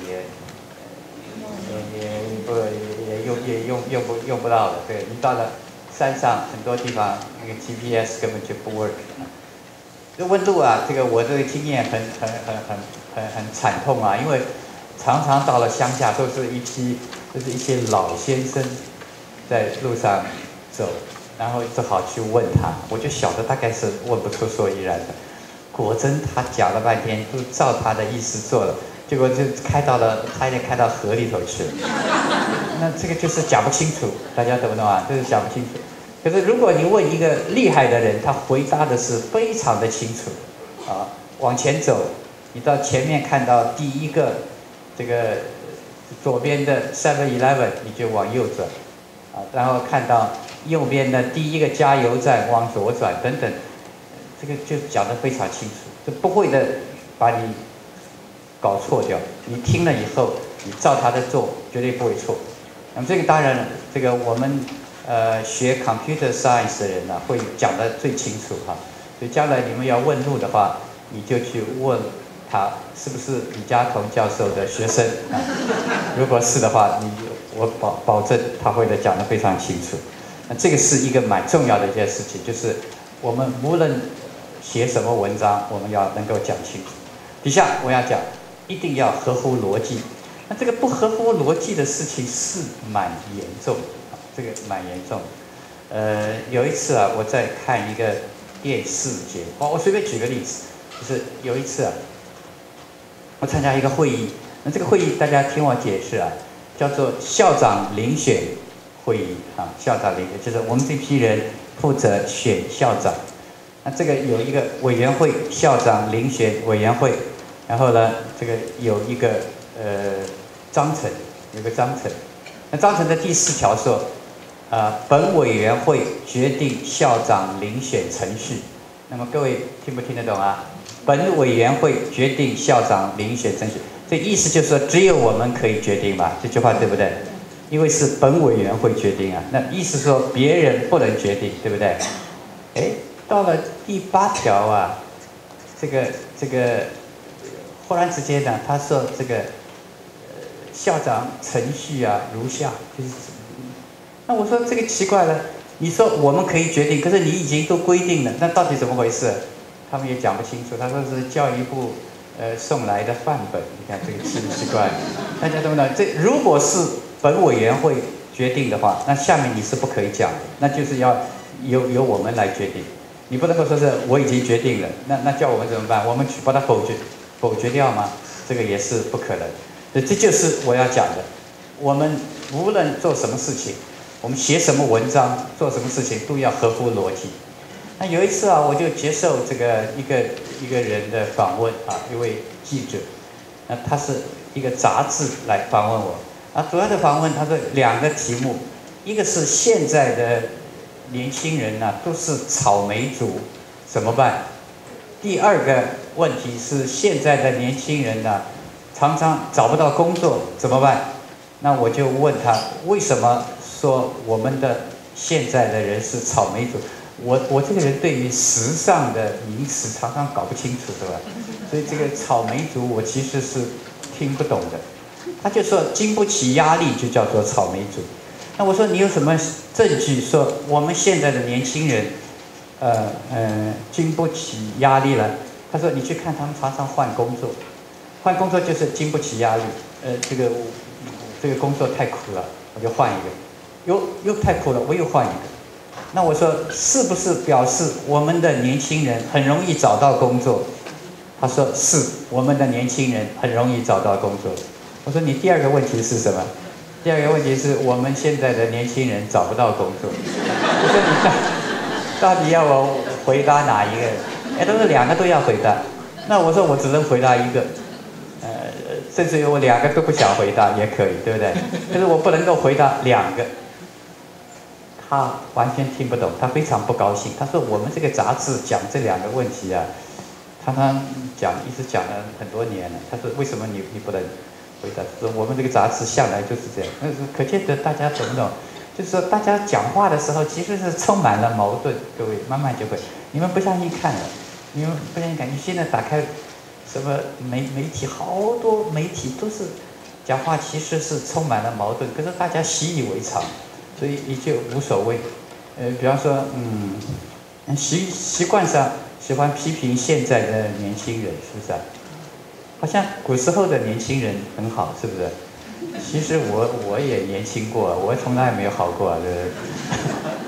用不到的。对，你到了山上很多地方，那个 GPS 根本就不 work。这问路啊，这个我这个经验很惨痛啊，因为常常到了乡下都是一些老先生在路上走， 然后只好去问他，我就晓得大概是问不出所以然的。果真他讲了半天，都照他的意思做了，结果就差点开到河里头去了。那这个就是讲不清楚，大家懂不懂啊？就是讲不清楚。可是如果你问一个厉害的人，他回答的是非常的清楚，啊，往前走，你到前面看到第一个这个左边的 7-Eleven， 你就往右转，啊，然后看到右边的第一个加油站往左转等等，这个就讲得非常清楚，就不会的把你搞错掉。你听了以后，你照他的做，绝对不会错。那么这个当然，这个我们学 computer science 的人呢，会讲得最清楚哈。所以将来你们要问路的话，你就去问他是不是李嘉彤教授的学生啊？如果是的话，我保证他会讲得非常清楚。那这个是一个蛮重要的一件事情，就是我们无论写什么文章，我们要能够讲清楚。底下我要讲，一定要合乎逻辑。那这个不合乎逻辑的事情是蛮严重的，这个蛮严重的。有一次啊，我在看一个电视节目，我随便举个例子，就是有一次啊，我参加一个会议，那这个会议大家听我解释啊，叫做校长遴选会议啊，校长遴选就是我们这批人负责选校长。那这个有一个委员会，校长遴选委员会，然后呢，这个有一个章程，有个章程。那章程的第4条说，本委员会决定校长遴选程序。那么各位听不听得懂啊？本委员会决定校长遴选程序，这意思就是说只有我们可以决定吧？这句话对不对？因为是本委员会决定啊，那意思说别人不能决定，对不对？哎，到了第8条啊，这个忽然之间呢，他说这个校长程序啊如下，就是那我说这个奇怪了，你说我们可以决定，可是你已经都规定了，那到底怎么回事？他们也讲不清楚。他说是教育部送来的范本，你看这个奇不奇怪？大家懂不懂？这如果是本委员会决定的话，那下面你是不可以讲的，那就是要由我们来决定。你不能够说是我已经决定了，那叫我们怎么办？我们去把它否决掉吗？这个也是不可能。这就是我要讲的。我们无论做什么事情，我们写什么文章，做什么事情都要合乎逻辑。那有一次啊，我就接受这个一个人的访问啊，一位记者，那他是一个杂志来访问我啊，主要的访问他说2个题目，一个是现在的年轻人呢都是草莓族，怎么办？第2个问题是现在的年轻人呢常常找不到工作，怎么办？那我就问他为什么说我们的现在的人是草莓族？我这个人对于时尚的名词常常搞不清楚，对吧？所以这个草莓族我其实是听不懂的。他就说经不起压力就叫做草莓族。那我说你有什么证据说我们现在的年轻人经不起压力了？他说你去看他们常常换工作，换工作就是经不起压力。这个工作太苦了，我就换一个，又太苦了，我又换一个。那我说是不是表示我们的年轻人很容易找到工作？他说是，我们的年轻人很容易找到工作。我说你第2个问题是什么？第2个问题是我们现在的年轻人找不到工作。我说你到底要我回答哪一个？哎，他说2个都要回答。那我说我只能回答1个，甚至于我2个都不想回答也可以，对不对？可是我不能够回答2个。他完全听不懂，他非常不高兴。他说我们这个杂志讲这2个问题啊，常常讲，一直讲了很多年了。他说为什么你不能回答？说我们这个杂志向来就是这样。那可见得大家懂不懂？就是说大家讲话的时候其实是充满了矛盾。各位慢慢就会，你们不相信看了，你们不相信看，你现在打开什么媒体，好多媒体都是讲话其实是充满了矛盾，可是大家习以为常。所以也就无所谓，比方说，习惯上喜欢批评现在的年轻人，是不是啊？好像古时候的年轻人很好，是不是？其实我也年轻过，我从来没有好过，对不对？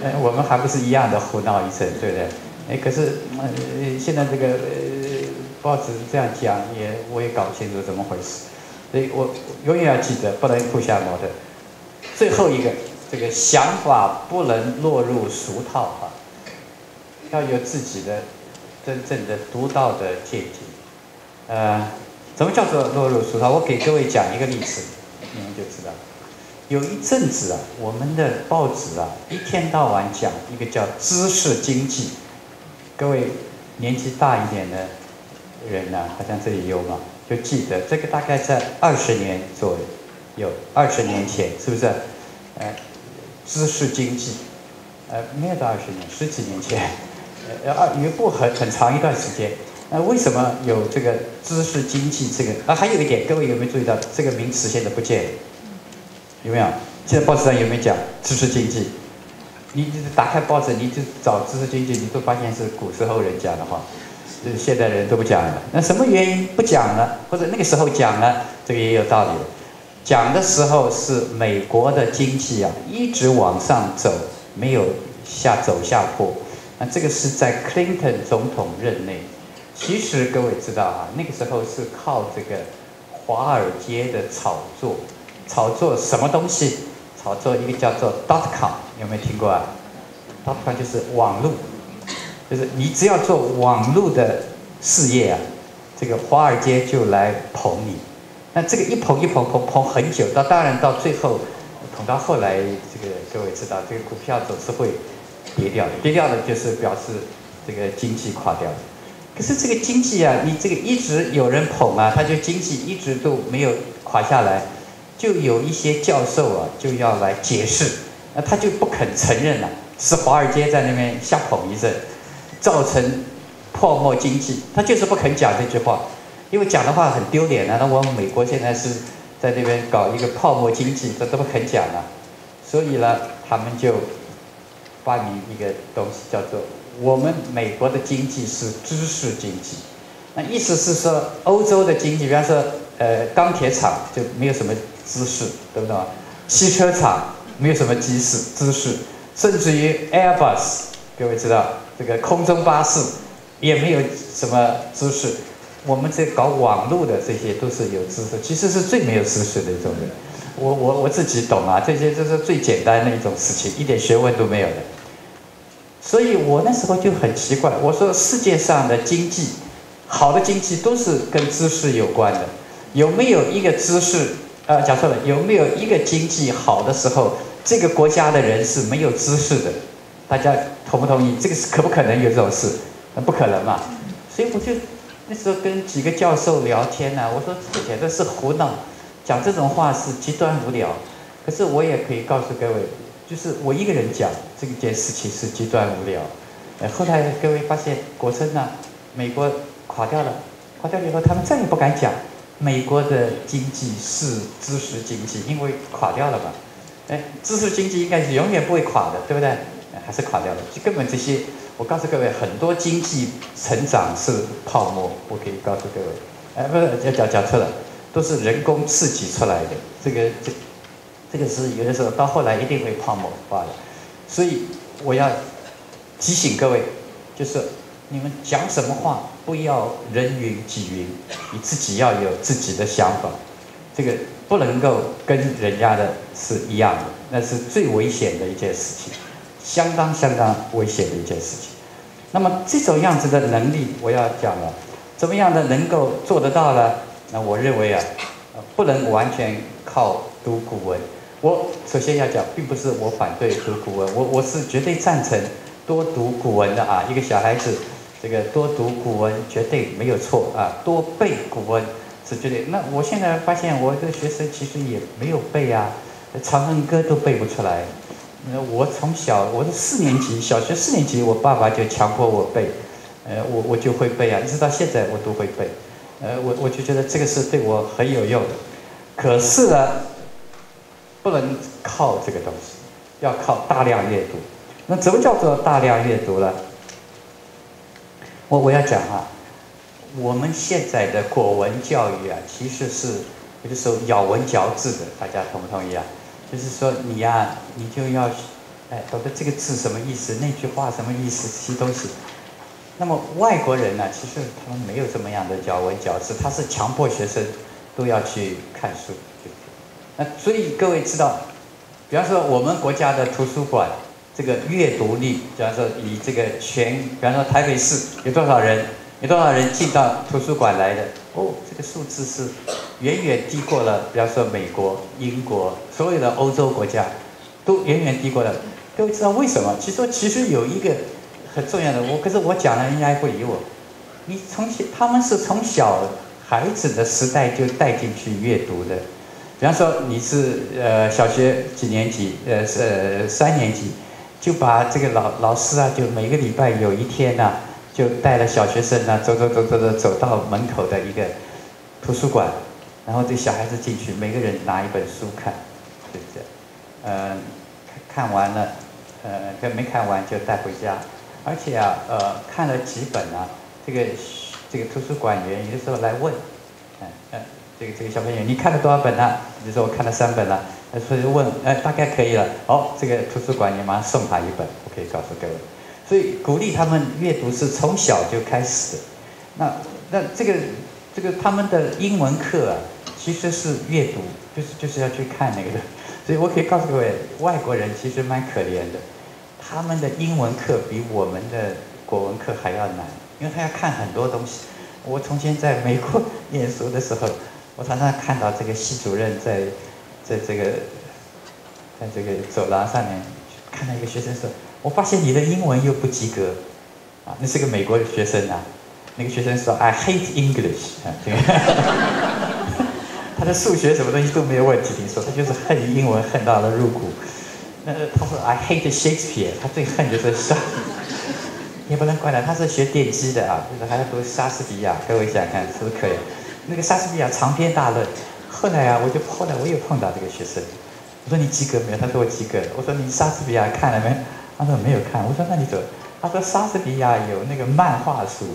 我们还不是一样的胡闹一阵，对不对？可是现在这个报纸这样讲，我也搞不清楚怎么回事。所以我永远要记得，不能互相矛盾。最后一个，这个想法不能落入俗套化，要有自己的真正的独到的见解。什么叫做落入俗套？我给各位讲一个例子，你们就知道。有一阵子啊，我们的报纸啊，一天到晚讲一个叫知识经济。各位年纪大一点的人呢，好像这里有嘛，就记得这个大概在20年左右，20年前，是不是？知识经济，没有到20年，10几年前，有不很长一段时间。为什么有这个知识经济这个？还有一点，各位有没有注意到这个名词现在不见了？有没有？现在报纸上有没有讲知识经济？你打开报纸，你就找知识经济，你都发现是古时候人讲的话，现代人都不讲了。那什么原因不讲了？或者那个时候讲了，这个也有道理的。讲的时候是美国的经济啊，一直往上走，没有走下坡。那这个是在 Clinton 总统任内。其实各位知道啊，那个时候是靠这个华尔街的炒作什么东西？炒作一个叫做 .com， 有没有听过啊 ？.com 就是网络，就是你只要做网络的事业啊，这个华尔街就来捧你。那这个一捧很久，当然到最后捧到后来，这个各位知道，这个股票总是会跌掉的，跌掉的就是表示这个经济垮掉了。可是这个经济啊，你这个一直有人捧啊，它就经济一直都没有垮下来。就有一些教授啊，就要来解释，那他就不肯承认了，是华尔街在那边瞎捧一阵，造成泡沫经济，他就是不肯讲这句话，因为讲的话很丢脸啊。那我们美国现在是在那边搞一个泡沫经济，这都不肯讲了，所以呢，他们就发明一个东西，叫做我们美国的经济是知识经济，那意思是说欧洲的经济，比方说钢铁厂就没有什么知识，对不对？汽车厂没有什么知识，甚至于 Airbus， 各位知道这个空中巴士也没有什么知识。我们这搞网络的这些都是有知识，其实是最没有知识的一种人。我自己懂啊，这些就是最简单的一种事情，一点学问都没有的。所以我那时候就很奇怪，我说世界上的经济，好的经济都是跟知识有关的。有没有一个知识？讲错了，有没有一个经济好的时候，这个国家的人是没有知识的？大家同不同意？这个是可不可能有这种事？不可能嘛。所以我就那时候跟几个教授聊天啊，我说这简直是胡闹，讲这种话是极端无聊。可是我也可以告诉各位，就是我一个人讲这件事情是极端无聊。后来各位发现，果真啊，美国垮掉了以后，他们再也不敢讲美国的经济是知识经济，因为垮掉了嘛。知识经济应该是永远不会垮的，对不对？还是垮掉了。就根本这些，我告诉各位，很多经济成长是泡沫，我可以告诉各位。不是讲错了，都是人工刺激出来的。这个是有的时候到后来一定会泡沫化的。所以我要提醒各位，就是你们讲什么话，不要人云己云，你自己要有自己的想法。这个不能够跟人家的是一样的，那是最危险的一件事情，相当危险的一件事情。那么这种样子的能力，我要讲了，怎么样的能够做得到呢？那我认为啊，不能完全靠读古文。我首先要讲，并不是我反对读古文，我是绝对赞成多读古文的啊。一个小孩子，这个多读古文绝对没有错啊，多背古文是绝对。那我现在发现，我的学生其实也没有背啊，《长恨歌》都背不出来。我从小，我是4年级，小学4年级，我爸爸就强迫我背，我就会背啊，一直到现在我都会背。我就觉得这个是对我很有用的。可是呢，不能靠这个东西，要靠大量阅读。那怎么叫做大量阅读呢？我要讲啊，我们现在的国文教育啊，其实是有的时候咬文嚼字的，大家同不同意啊？就是说你呀，你就要懂得这个字什么意思，那句话什么意思，这些东西。那么外国人呢，其实他们没有这么样的咬文嚼字，他是强迫学生都要去看书。那所以各位知道，比方说我们国家的图书馆这个阅读率，比方说以这个比方说台北市有多少人进到图书馆来的？哦，这个数字是远远低过了，比方说美国、英国，所有的欧洲国家都远远低过了。各位知道为什么？其实有一个很重要的，可是我讲了，人家也不理我。他们是从小孩子的时代就带进去阅读的。比方说你是小学几年级，3年级，就把这个老师啊，就每个礼拜有一天啊，就带了小学生啊，走到门口的一个图书馆，然后这小孩子进去，每个人拿一本书看，就这样，看完了，没看完就带回家，而且啊，看了几本啊，这个图书馆员有的时候来问，这个小朋友，你看了多少本啊？比如说我看了3本了，所以问，大概可以了。这个图书馆员马上送他1本，我可以告诉各位。所以鼓励他们阅读是从小就开始的。那这个他们的英文课啊，其实是阅读，就是要去看那个的。所以我可以告诉各位，外国人其实蛮可怜的，他们的英文课比我们的国文课还要难，因为他要看很多东西。我从前在美国念书的时候，我常常看到这个系主任在这个走廊上面看到一个学生说：“我发现你的英文又不及格。”那是个美国的学生啊。那个学生说 ：“I hate English。”他的数学什么东西都没有问题，你说他就是恨英文恨到了入骨。他说 ：“I hate Shakespeare。”他最恨就是也不能怪他，他是学电机的啊，就是还要读莎士比亚。各位想想看，是不是可以？那个莎士比亚长篇大论。后来我又碰到这个学生，我说你及格没有？他说我及格了。我说你莎士比亚看了没？他说没有看。我说那你怎么？他说莎士比亚有那个漫画书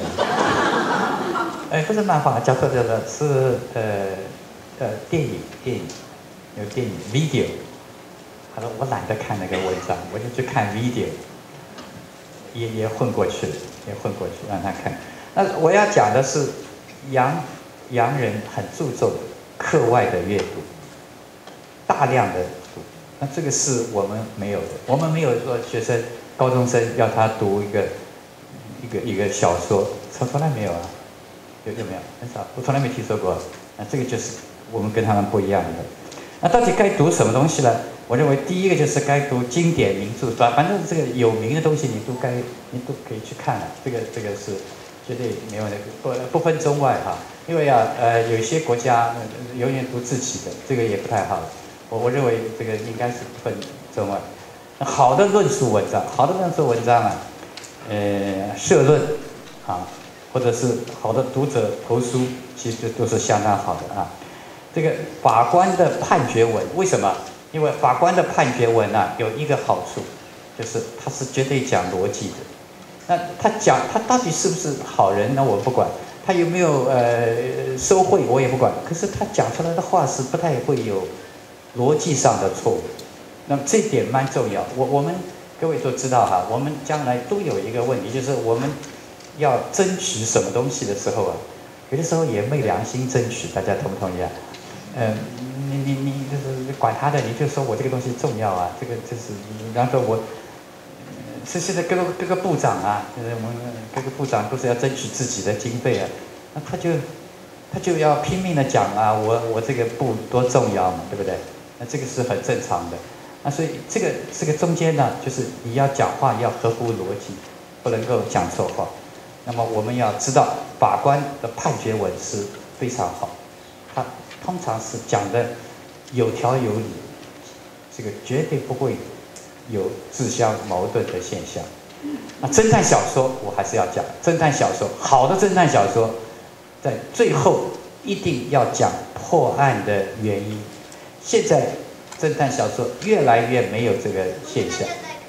的。不是漫画，叫做是电影有电影 video。他说我懒得看那个文章，我就去看 video。也混过去了，让他看。那我要讲的是，洋人很注重课外的阅读，大量的读。那这个是我们没有的，我们没有说学生高中生要他读一个小说，从来没有啊，有没有？很少，我从来没听说过。那这个就是我们跟他们不一样的。那到底该读什么东西呢？我认为第一个就是该读经典名著，反正这个有名的东西你都可以去看了，这个是绝对没有那个不分中外哈。因为有些国家永远读自己的，这个也不太好。我认为这个应该是不分中外。好的论述文章啊，社论啊，或者是好的读者投书，其实都是相当好的啊。这个法官的判决文，为什么？因为法官的判决文有一个好处，就是他是绝对讲逻辑的。那他到底是不是好人呢？我不管。他有没有收贿，我也不管。可是他讲出来的话是不太会有逻辑上的错误。那么这一点蛮重要。我们各位都知道哈，我们将来都有一个问题，就是我们要争取什么东西的时候有的时候也昧良心争取，大家同不同意啊？你就是管他的，你就说我这个东西重要啊，这个就是比方说我，现在各个部长我们各个部长都是要争取自己的经费那他就要拼命的讲我这个部多重要嘛，对不对？那这个是很正常的。所以这个中间呢，就是你要讲话要合乎逻辑，不能够讲错话。那么我们要知道，法官的判决文是非常好，他通常是讲的有条有理，这个绝对不会有自相矛盾的现象。那侦探小说我还是要讲，侦探小说好的侦探小说，在最后一定要讲破案的原因。现在侦探小说越来越没有这个现象，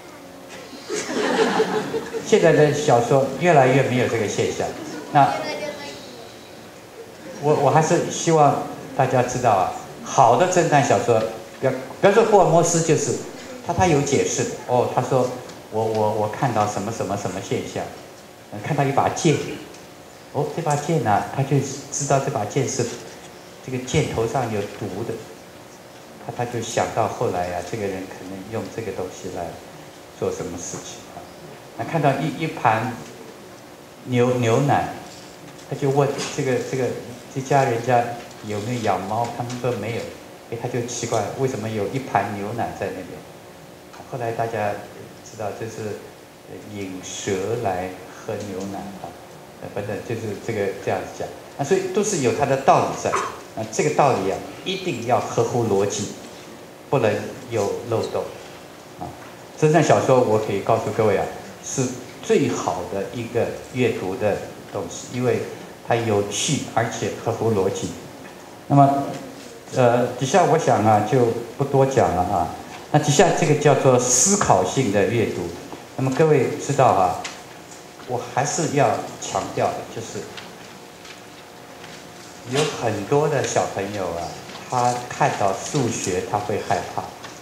现在的小说越来越没有这个现象。那我还是希望大家知道好的侦探小说，比方说福尔摩斯就是他有解释的哦，他说我看到什么什么什么现象，看到一把剑，哦，这把剑呢，他就知道这把剑是这个箭头上有毒的，他就想到后来啊，这个人可能用这个东西来做什么事情啊？那看到一盘牛奶，他就问这家人家有没有养猫？他们说没有，他就奇怪为什么有一盘牛奶在那边。后来大家知道这是引蛇来喝牛奶啊，等等，就是这样子讲。那所以都是有它的道理在。这个道理啊，一定要合乎逻辑，不能有漏洞。啊，侦探小说我可以告诉各位啊，是最好的一个阅读的东西，因为它有趣而且合乎逻辑。那么，底下我想啊就不多讲了啊。那底下这个叫做思考性的阅读。那么各位知道啊，我还是要强调的，就是有很多的小朋友啊，他看到数学他会害怕。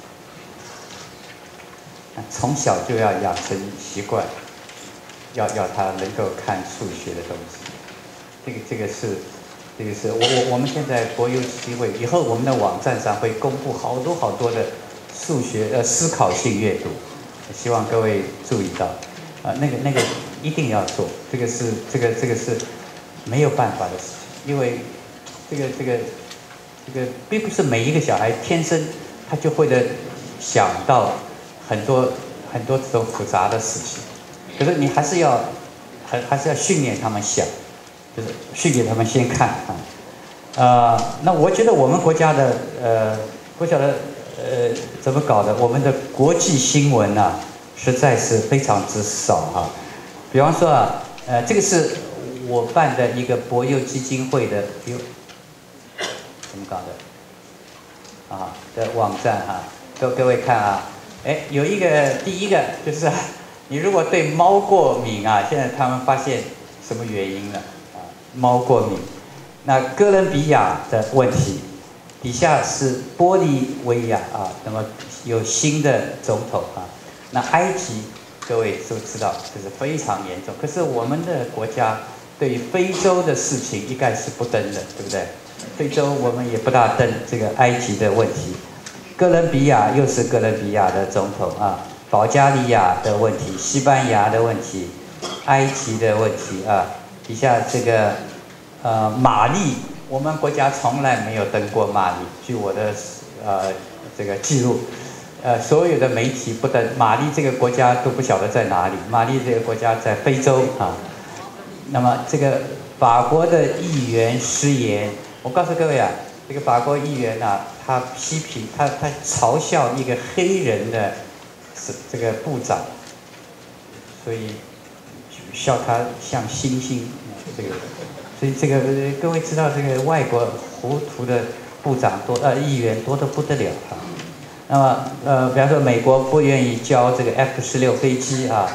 从小就要养成习惯，要他能够看数学的东西。这个是我们现在国优基金会以后我们的网站上会公布好多的数学思考性阅读，希望各位注意到那个一定要做，这个是没有办法的事情，因为这个并不是每一个小孩天生他就会的想到很多这种复杂的事情，可是你还是要训练他们想，就是训练他们先看啊。那我觉得我们国家的不晓得怎么搞的，我们的国际新闻啊实在是非常之少哈。比方说啊，这个是我办的一个博幼基金会的怎么搞的啊的网站哈，各位看啊，有第一个就是你如果对猫过敏啊，现在他们发现什么原因了啊？猫过敏，那哥伦比亚的问题。底下是玻利维亚啊，那么有新的总统啊。那埃及各位都知道，这是非常严重。可是我们的国家对于非洲的事情一概是不登的，对不对？非洲我们也不大登这个埃及的问题。哥伦比亚又是哥伦比亚的总统啊，保加利亚的问题，西班牙的问题，埃及的问题啊。底下这个马利。我们国家从来没有登过马里，据我的这个记录，所有的媒体不登马里这个国家都不晓得在哪里。马里这个国家在非洲啊。那么这个法国的议员失言，我告诉各位啊，这个法国议员啊，他批评他嘲笑一个黑人的这个部长，所以笑他像猩猩这个。所以这个各位知道，这个外国糊涂的部长议员多得不得了啊。那么比方说美国不愿意交这个 F-16飞机啊，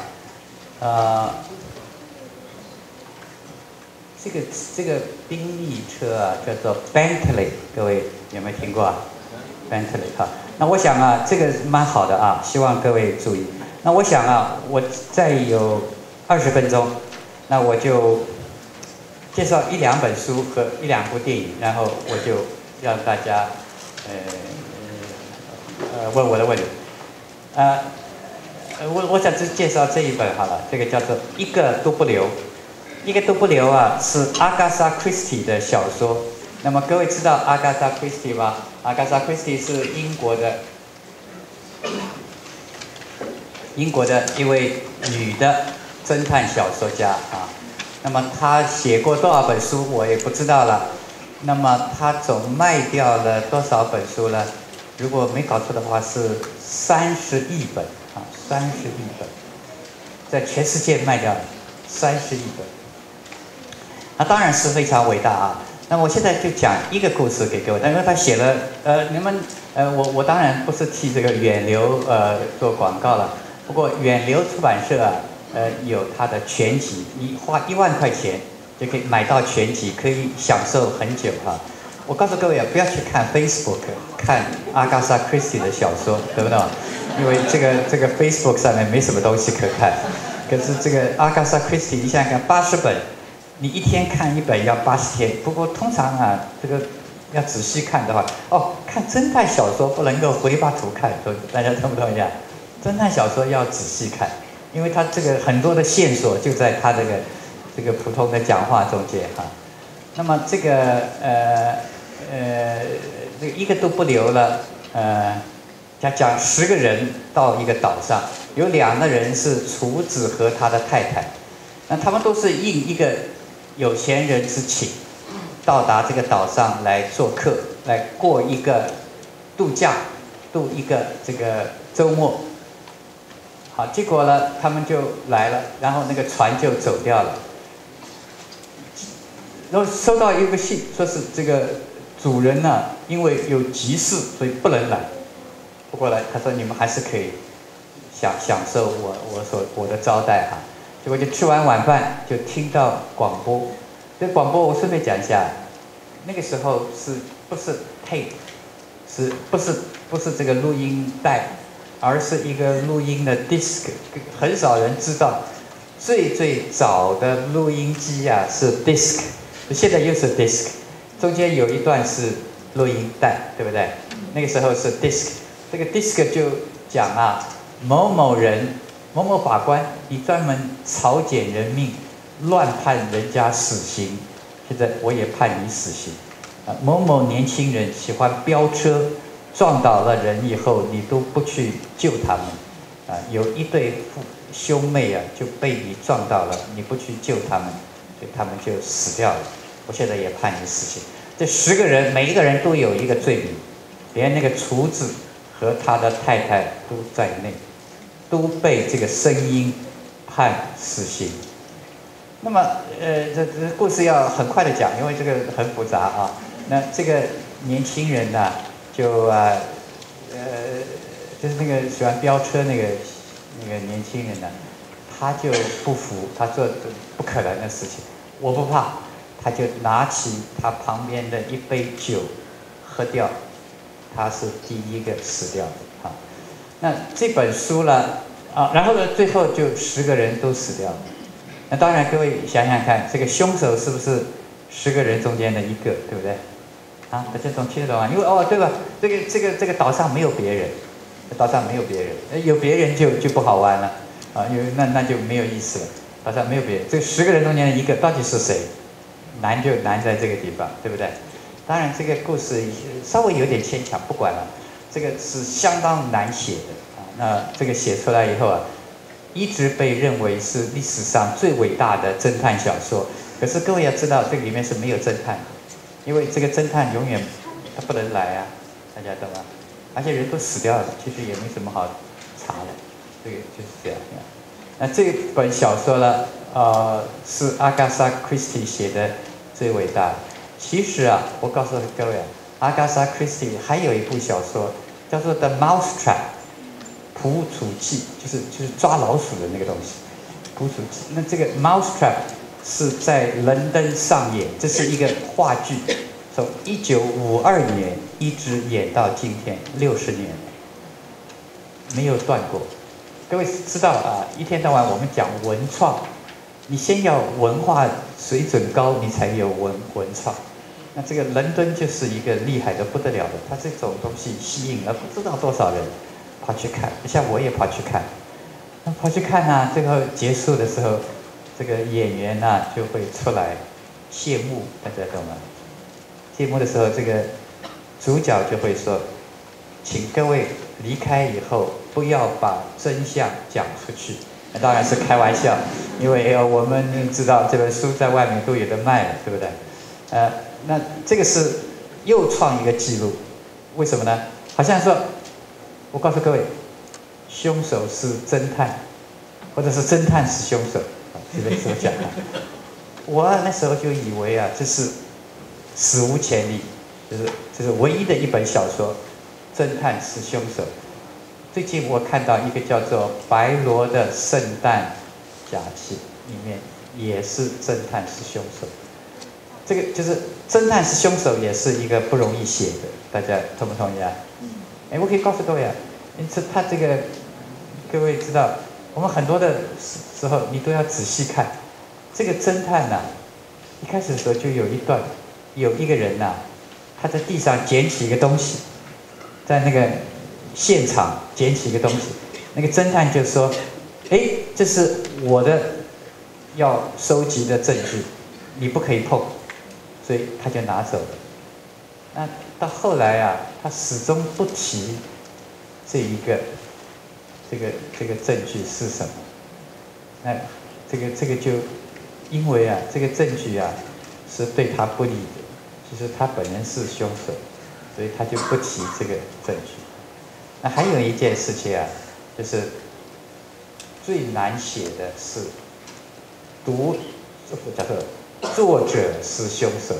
这个宾利车啊叫做 Bentley， 各位有没有听过啊 ？Bentley 哈。那我想啊，这个蛮好的啊，希望各位注意。那我想啊，我再有20分钟，那我就介绍1、2本书和1、2部电影，然后我就让大家问我的问题。我想只介绍这一本好了，这个叫做《一个都不留》。一个都不留啊，是阿加莎·克里斯蒂的小说。那么各位知道阿加莎·克里斯蒂吗？阿加莎·克里斯蒂是英国的一位女的侦探小说家啊。那么她写过多少本书我也不知道了。那么她总卖掉了多少本书呢？如果没搞错的话是30亿本啊，30亿本，在全世界卖掉30亿本。那当然是非常伟大啊。那么我现在就讲一个故事给各位，因为他写了你们我当然不是替这个远流做广告了。不过远流出版社啊有它的全集，你花1万块钱就可以买到全集，可以享受很久哈。我告诉各位啊，不要去看 Facebook 看阿加莎·克里斯蒂的小说，对不对？ 因为这个 Facebook 上面没什么东西可看。可是这个阿加莎·克里斯蒂，你想想看，80本，你一天看一本要80天。不过通常啊，这个要仔细看的话，看侦探小说不能够回把图看，大家同不同意啊？侦探小说要仔细看，因为它这个很多的线索就在它这个普通的讲话中间哈。那么这个这个一个都不留了，讲10个人到一个岛上，有2个人是厨子和他的太太，那他们都是应一个有钱人之请，到达这个岛上来做客，来过一个度假，度一个这个周末。好，结果呢，他们就来了，然后那个船就走掉了。然后收到一个信，说是这个主人呢，因为有急事，所以不能来。不过呢，他说你们还是可以享受我的招待哈。结果就吃完晚饭，就听到广播。这广播我顺便讲一下，那个时候不是 tape， 不是这个录音带，而是一个录音的 disc， 很少人知道。最早的录音机啊是 disc。现在又是 disc， 中间有一段是录音带，对不对？那个时候是 disc， 这个 disc 就讲啊，某某人、某某法官，你专门草菅人命，乱判人家死刑，现在我也判你死刑。某某年轻人喜欢飙车，撞倒了人以后，你都不去救他们，有一对兄妹啊就被你撞倒了，你不去救他们，所以他们就死掉了。我现在也判你死刑。这10个人，每一个人都有一个罪名，连那个厨子和他的太太都在内，都被这个声音判死刑。那么，这故事要很快的讲，因为这个很复杂啊。那这个年轻人呢，就是那个喜欢飙车那个年轻人呢，他就不服，他做不可能的事情，我不怕。他就拿起他旁边的一杯酒喝掉，他是第一个死掉的啊。那这本书呢然后呢最后就10个人都死掉了。那当然各位想想看，这个凶手是不是10个人中间的一个，对不对？大家听得懂吗？因为对吧？这个岛上没有别人，岛上没有别人，有别人就不好玩了因为那就没有意思了。岛上没有别人，这10个人中间的一个到底是谁？难就难在这个地方，对不对？当然，这个故事稍微有点牵强，不管了。这个是相当难写的那这个写出来以后一直被认为是历史上最伟大的侦探小说。可是各位要知道，这个里面是没有侦探的，因为这个侦探永远他不能来大家懂吗？而且人都死掉了，其实也没什么好查的，这个就是这样。那这本小说呢，是阿加莎·克里斯蒂写的最伟大的。其实我告诉各位阿加莎·克里斯蒂还有一部小说叫做《The Mouse Trap》，捕鼠器，就是抓老鼠的那个东西，捕鼠器。那这个《Mouse Trap》是在伦敦上演，这是一个话剧，从1952年一直演到今天60年，没有断过。各位知道一天到晚我们讲文创，你先要文化水准高，你才有文创。那这个伦敦就是一个厉害的不得了的，它这种东西吸引了不知道多少人跑去看，像我也跑去看。那跑去看最后结束的时候，这个演员就会出来谢幕，大家懂吗？谢幕的时候，这个主角就会说：“请各位离开以后，不要把真相讲出去。”那当然是开玩笑，因为我们知道这本书在外面都有的卖了，对不对？那这个是又创一个记录，为什么呢？好像说，我告诉各位，凶手是侦探，或者是侦探是凶手，这边这么讲我那时候就以为这是史无前例，这是唯一的一本小说，侦探是凶手。最近我看到一个叫做《白罗的圣诞假期》，里面也是侦探是凶手。这个就是侦探是凶手，也是一个不容易写的，大家同不同意我可以告诉各位因此他这个，各位知道，我们很多的时候你都要仔细看。这个侦探呐、一开始的时候就有一段，有一个人呐、他在地上捡起一个东西，在那个现场捡起一个东西，那个侦探就说：“哎，这是我的要收集的证据，你不可以碰。”所以他就拿走了。那到后来啊，他始终不提这个证据是什么。那这个就因为啊，这个证据啊是对他不利的，其实他本人是凶手，所以他就不提这个证据。那还有一件事情啊，就是最难写的是叫做作者是凶手。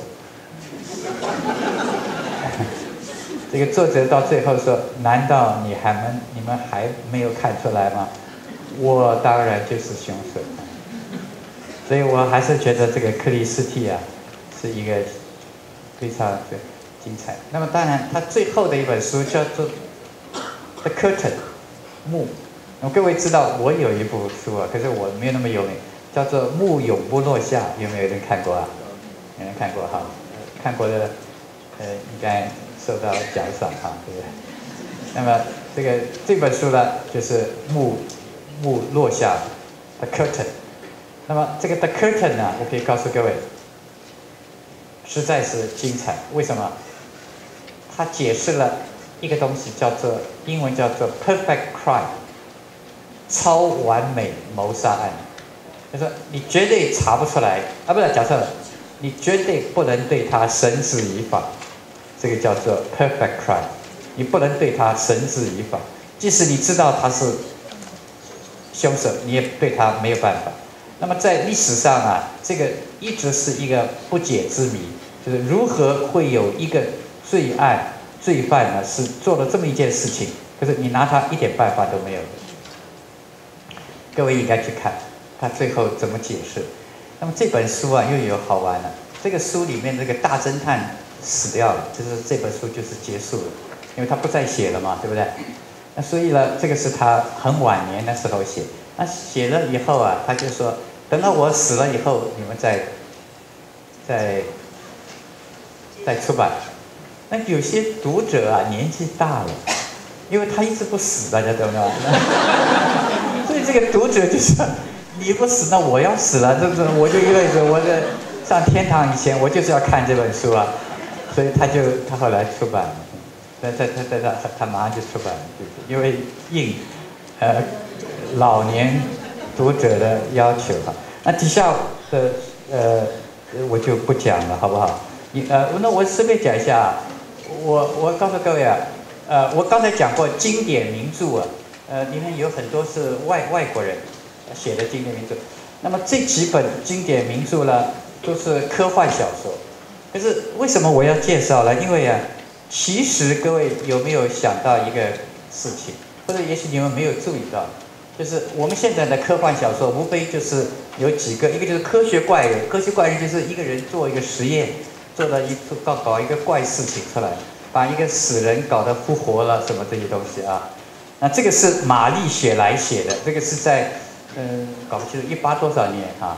这个作者到最后说：“难道你们还没有看出来吗？我当然就是凶手。”所以我还是觉得这个克里斯蒂啊，是一个非常精彩。那么当然，他最后的一本书叫做《The Curtain》幕。那么各位知道，我有一部书啊，可是我没有那么有名，叫做《幕永不落下》，有没有人看过啊？有人看过哈？看过的，应该受到奖赏哈，对不对？那么这本书呢，就是幕落下 ，The Curtain。那么这个 The Curtain 呢，我可以告诉各位，实在是精彩。为什么？它解释了一个东西，英文叫做 perfect crime， 超完美谋杀案。就说你绝对查不出来啊，不是假设你绝对不能对他绳之以法，这个叫做 perfect crime， 你不能对他绳之以法，即使你知道他是凶手，你也对他没有办法。那么在历史上啊，这个一直是一个不解之谜，就是如何会有一个罪犯呢是做了这么一件事情，可是你拿他一点办法都没有。各位应该去看他最后怎么解释。那么这本书啊又有好玩了，这个书里面这个大侦探死掉了，就是这本书就是结束了，因为他不再写了嘛，对不对？那所以呢，这个是他很晚年的时候写。那写了以后啊，他就说，等到我死了以后，你们再出版。那有些读者啊年纪大了，因为他一直不死，大家懂吗？所以这个读者就说，你不死，那我要死了，我就一辈子，我在上天堂以前，我就是要看这本书啊。所以他后来出版了，他马上就出版了，因为应老年读者的要求哈。那底下的我就不讲了，好不好？那我顺便讲一下啊，我告诉各位啊，我刚才讲过经典名著啊，里面有很多是外国人写的经典名著。那么这几本经典名著呢，都是科幻小说。可是为什么我要介绍呢？因为啊，其实各位有没有想到一个事情，或者也许你们没有注意到，就是我们现在的科幻小说无非就是有几个，一个就是科学怪人，科学怪人就是一个人做一个实验，搞一个怪事情出来，把一个死人搞得复活了什么这些东西啊。那这个是玛丽雪莱写的，这个是在搞不清楚18多少年啊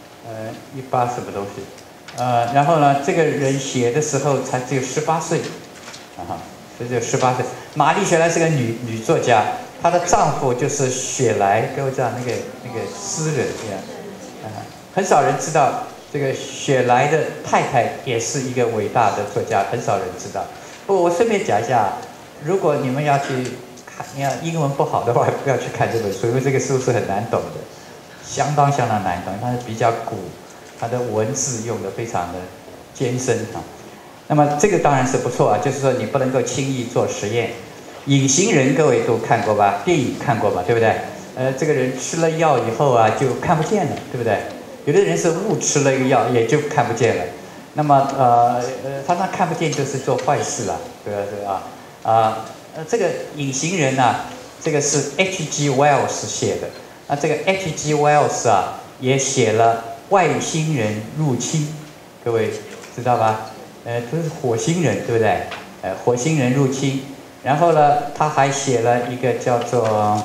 ，18什么东西。然后呢，这个人写的时候才只有18岁，只有18岁。玛丽雪莱是个女作家，她的丈夫就是雪莱，各位知道那个诗人这样，很少人知道这个雪莱的太太也是一个伟大的作家，很少人知道。不过我顺便讲一下，如果你们要去看，你要英文不好的话，不要去看这本书，因为这个书是很难懂的，相当难懂，它是比较古。它的文字用的非常的艰深啊，那么这个当然是不错啊，就是说你不能够轻易做实验。隐形人各位都看过吧？电影看过吧？对不对？这个人吃了药以后啊，就看不见了，对不对？有的人是误吃了一个药，也就看不见了。那么常常看不见就是做坏事了，对吧？这个隐形人啊，这个是 H.G. Wells 写的。那这个 H.G. Wells 啊，也写了外星人入侵，各位知道吧？都是火星人，对不对？火星人入侵， 然后呢，他还写了一个叫做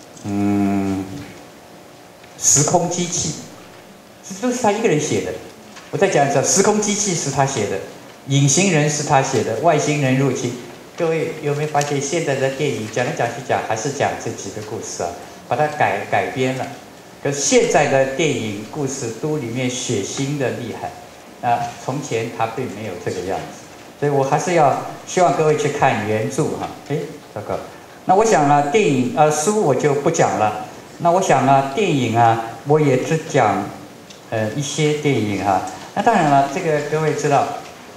时空机器，这都是他一个人写的。我再讲一次，时空机器是他写的，隐形人是他写的，外星人入侵。各位有没有发现，现在的电影讲来讲去讲还是讲这几个故事啊，把它改编了。可是现在的电影故事都里面血腥的厉害，从前它并没有这个样子，所以我还是要希望各位去看原著哈。糟糕，那我想呢，电影书我就不讲了。那我想呢，电影啊，我也只讲一些电影哈。那当然了，这个各位知道，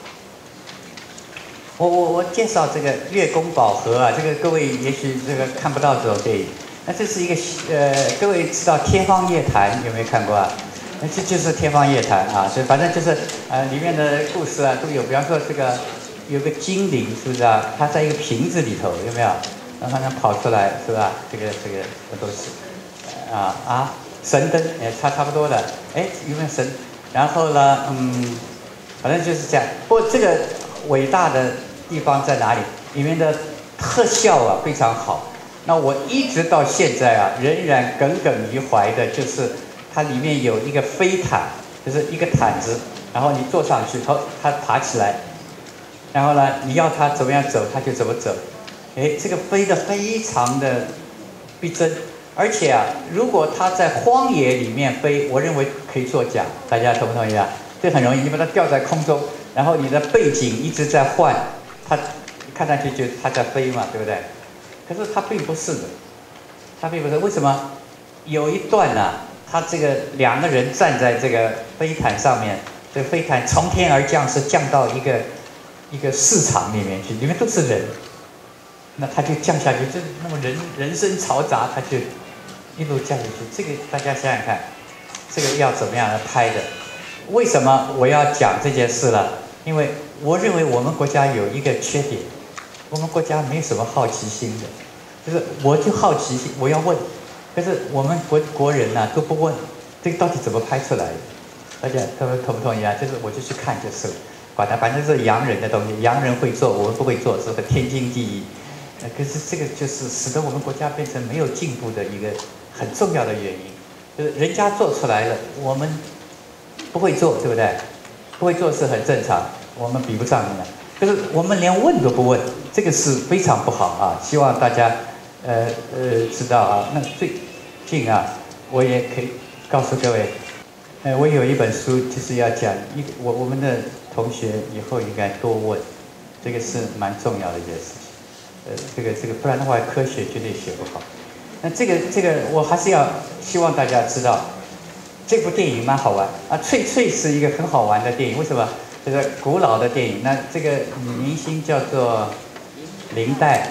我介绍这个《月宫宝盒》啊，这个各位也许这个看不到这种电影。那这是一个各位知道《天方夜谭》有没有看过啊？那这就是《天方夜谭》啊，所以反正就是里面的故事啊都有，比方说这个有个精灵是不是啊？它在一个瓶子里头有没有？让它能跑出来是吧？这个都是神灯差不多的，有没有神？然后呢，反正就是这样。不过这个伟大的地方在哪里？里面的特效啊非常好。那我一直到现在啊，仍然耿耿于怀的就是，它里面有一个飞毯，就是一个毯子，然后你坐上去，它爬起来，然后呢，你要它怎么样走，它就怎么走。这个飞得非常的逼真，而且啊，如果它在荒野里面飞，我认为可以作假，大家同不同意啊？这很容易，你把它吊在空中，然后你的背景一直在换，它看上去就它在飞嘛，对不对？可是它并不是的，它并不是。为什么？有一段啊，他这个两个人站在这个飞毯上面，这个飞毯从天而降，是降到一个市场里面去，里面都是人。那他就降下去，就那么人声嘈杂，他就一路降下去。这个大家想想看，这个要怎么样来拍的？为什么我要讲这件事了？因为我认为我们国家有一个缺点，我们国家没有什么好奇心的，就是我就好奇心，我要问，可是我们国人呐都不问，这个到底怎么拍出来的？大家同不同意啊？就是我就去看就是了，管它，反正是洋人的东西，洋人会做，我们不会做，是个天经地义。可是这个就是使得我们国家变成没有进步的一个很重要的原因，就是人家做出来了，我们不会做，对不对？不会做是很正常，我们比不上你们。可是我们连问都不问，这个是非常不好啊！希望大家知道啊。那最近啊，我也可以告诉各位，我有一本书就是要讲我们的同学以后应该多问，这个是蛮重要的一件事情。这个不然的话，科学绝对学不好。那这个我还是要希望大家知道，这部电影蛮好玩啊。翠翠是一个很好玩的电影，为什么？这个古老的电影，那这个女明星叫做林黛，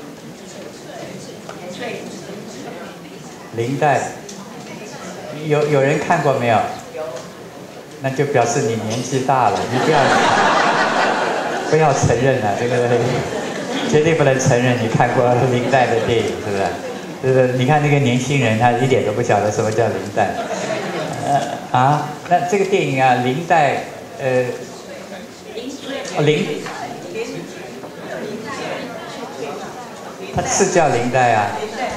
林黛，有人看过没有？那就表示你年纪大了，你不要承认啊，这个绝对不能承认你看过林黛的电影，是不是？就是你看那个年轻人，他一点都不晓得什么叫林黛。那这个电影啊，林黛，他是叫林黛啊。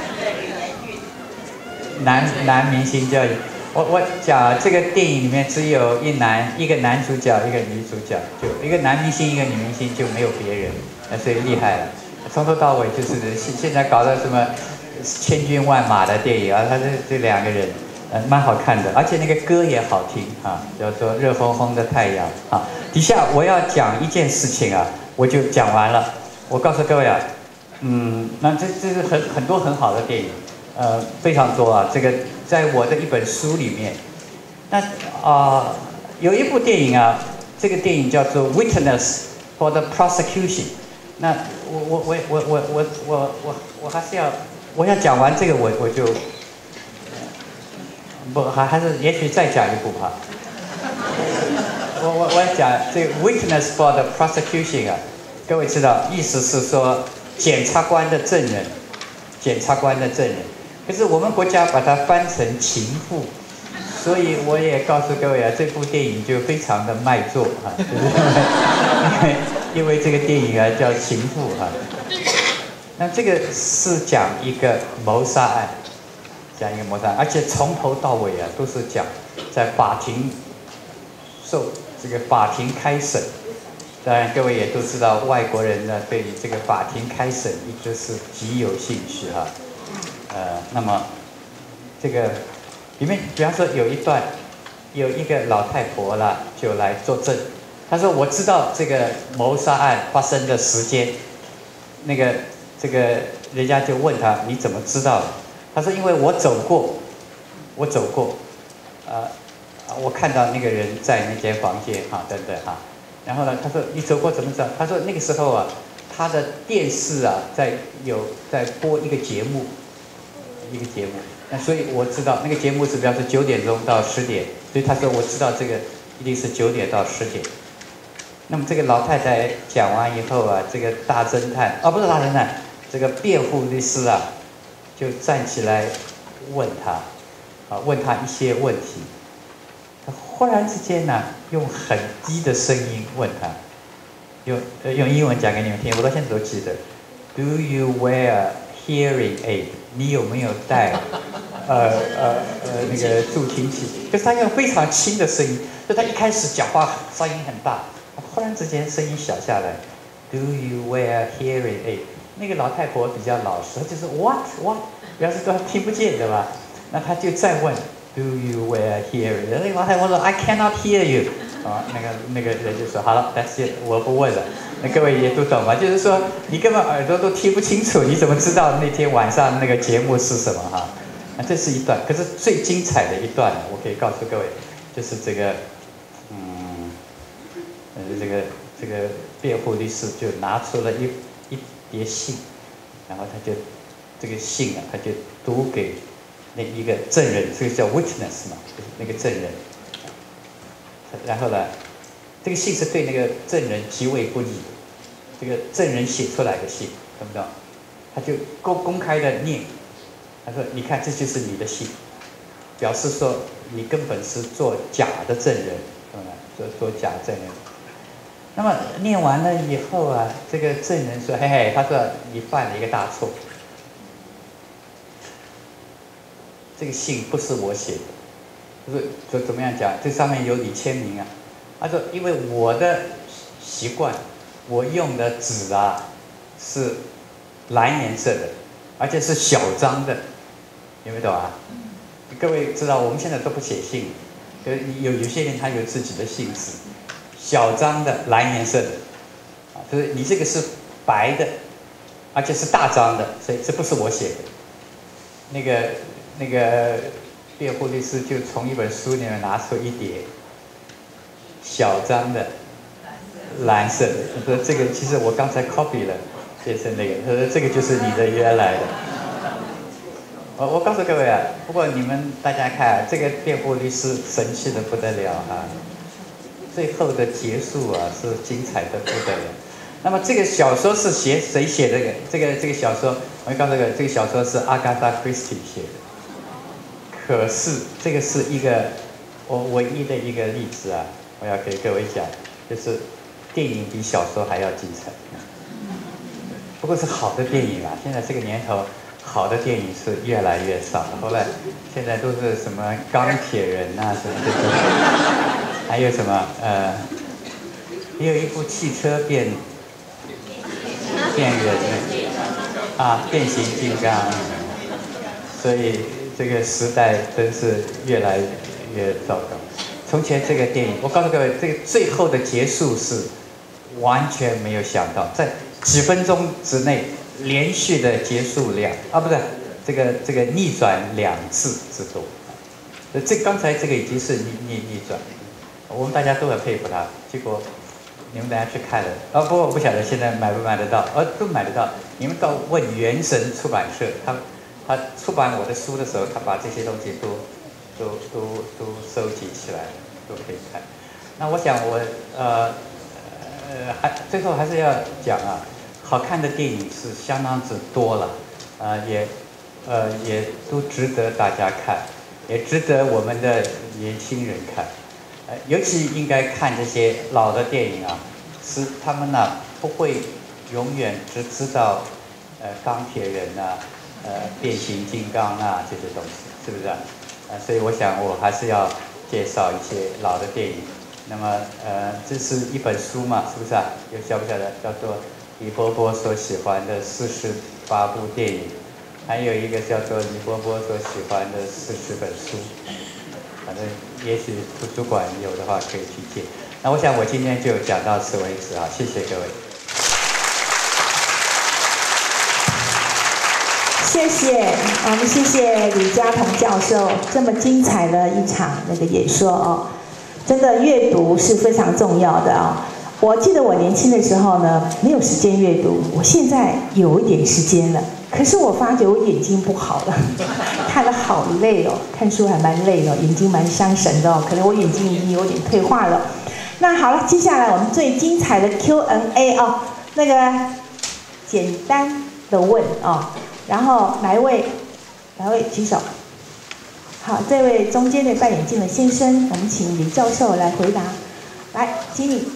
男明星叫我讲这个电影里面只有一个男主角，一个女主角，就一个男明星，一个女明星，就没有别人，所以厉害了。从头到尾就是现在搞的什么千军万马的电影啊，他这两个人，蛮好看的，而且那个歌也好听啊，叫做《热烘烘的太阳》啊。底下我要讲一件事情啊，我就讲完了。我告诉各位啊，那这是很多很好的电影，非常多啊。这个在我的一本书里面，那有一部电影啊，这个电影叫做《Witness for the Prosecution》。那我还是我要讲完这个我就还是也许再讲一部哈。我要讲这个 witness for the prosecution 啊，各位知道意思是说检察官的证人，可是我们国家把它翻成情妇，所以我也告诉各位啊，这部电影就非常的卖座啊，就是因为这个电影啊叫情妇哈。 那这个是讲一个谋杀案，讲一个谋杀案，而且从头到尾啊都是讲在法庭这个法庭开审。当然，各位也都知道，外国人呢对这个法庭开审一直是极有兴趣哈。那么这个里面，比方说有一段，有一个老太婆啦，就来作证。她说：“我知道这个谋杀案发生的时间。”这个人家就问她：“你怎么知道的？”她说：“因为我走过，我看到那个人在那间房间哈，等等哈。然后呢，她说你走过怎么知道？她说那个时候啊，她的电视啊在播一个节目。”那所以我知道那个节目是比方说9点钟到10点，所以他说我知道这个一定是9点到10点。那么这个老太太讲完以后啊，这个大侦探不是大侦探，这个辩护律师啊，就站起来问他一些问题。他忽然之间呢，用很低的声音问他，用英文讲给你们听，我到现在都记得。Do you wear hearing aid？ 你有没有带那个助听器？就是他用非常轻的声音，就他一开始讲话声音很大，忽然之间声音小下来。Do you wear hearing aid？ 那个老太婆比较老实，就是 what， 表示说听不见，对吧？那他就再问 Do you wear hearing？ 那个老太婆说 I cannot hear you。那个人就说好了 ，That's it， 我不问了。那各位也都懂吧？就是说你根本耳朵都听不清楚，你怎么知道那天晚上那个节目是什么哈？这是一段，可是最精彩的一段，我可以告诉各位，就是这个辩护律师就拿出了一叠信，然后他就这个信啊，他就读给那一个证人，这个叫 witness 嘛，就是那个证人。然后呢，这个信是对那个证人极为不利的，这个证人写出来的信，懂不懂？他就公开的念，他说：“你看，这就是你的信，表示说你根本是做假的证人，懂吗？做假证人。”那么念完了以后啊，这个证人说：“嘿嘿，他说你犯了一个大错，这个信不是我写的。”就是怎么样讲？这上面有你签名啊。他说，因为我的习惯，我用的纸啊是蓝颜色的，而且是小张的，有没有懂啊？各位知道，我们现在都不写信，有些人他有自己的信纸，小张的蓝颜色的，就是你这个是白的，而且是大张的，所以这不是我写的。那个。辩护律师就从一本书里面拿出一叠小张的蓝色的，他说这个其实我刚才 copy 了，变成那个，他说这个就是你的原来的。我告诉各位啊，不过你们大家看啊，这个辩护律师神气的不得了啊，最后的结束啊是精彩的不得了。那么这个小说是谁写的？这个小说，我告诉各位，这个小说是阿加莎·克里斯蒂写的。可是这个是一个我唯一的一个例子啊，我要给各位讲，就是电影比小说还要精彩。不过是好的电影啊，现在这个年头，好的电影是越来越少了。后来现在都是什么钢铁人啊什么这种，还有什么也有一部汽车变人的啊，变形金刚，所以。这个时代真是越来越糟糕。从前这个电影，我告诉各位，这个最后的结束是完全没有想到，在几分钟之内连续的结束不是这个逆转2次之多。刚才这个已经是逆转，我们大家都很佩服他。结果你们大家去看了，不过我不晓得现在买不买得到，都买得到。你们到问原神出版社，他出版我的书的时候，他把这些东西都收集起来，都可以看。那我想最后还是要讲啊，好看的电影是相当之多了，也都值得大家看，也值得我们的年轻人看，尤其应该看这些老的电影啊，是他们呢不会永远只知道钢铁人啊，变形金刚啊这些东西，是不是啊？所以我想我还是要介绍一些老的电影。那么这是一本书嘛，是不是啊？有晓不晓得？叫做李伯伯所喜欢的48部电影，还有一个叫做李伯伯所喜欢的40本书。反正也许图书馆有的话可以去借。那我想我今天就讲到此为止啊，谢谢各位。 谢谢，我们谢谢李嘉彤教授这么精彩的一场那个演说哦。真的阅读是非常重要的哦。我记得我年轻的时候呢，没有时间阅读，我现在有一点时间了，可是我发觉我眼睛不好了，看得好累哦，看书还蛮累的，眼睛蛮伤神的哦，可能我眼睛已经有点退化了。那好了，接下来我们最精彩的 Q&A 哦，那个简单的问哦，然后哪一位举手？好，这位中间的戴眼镜的先生，我们请李教授来回答。来，请你。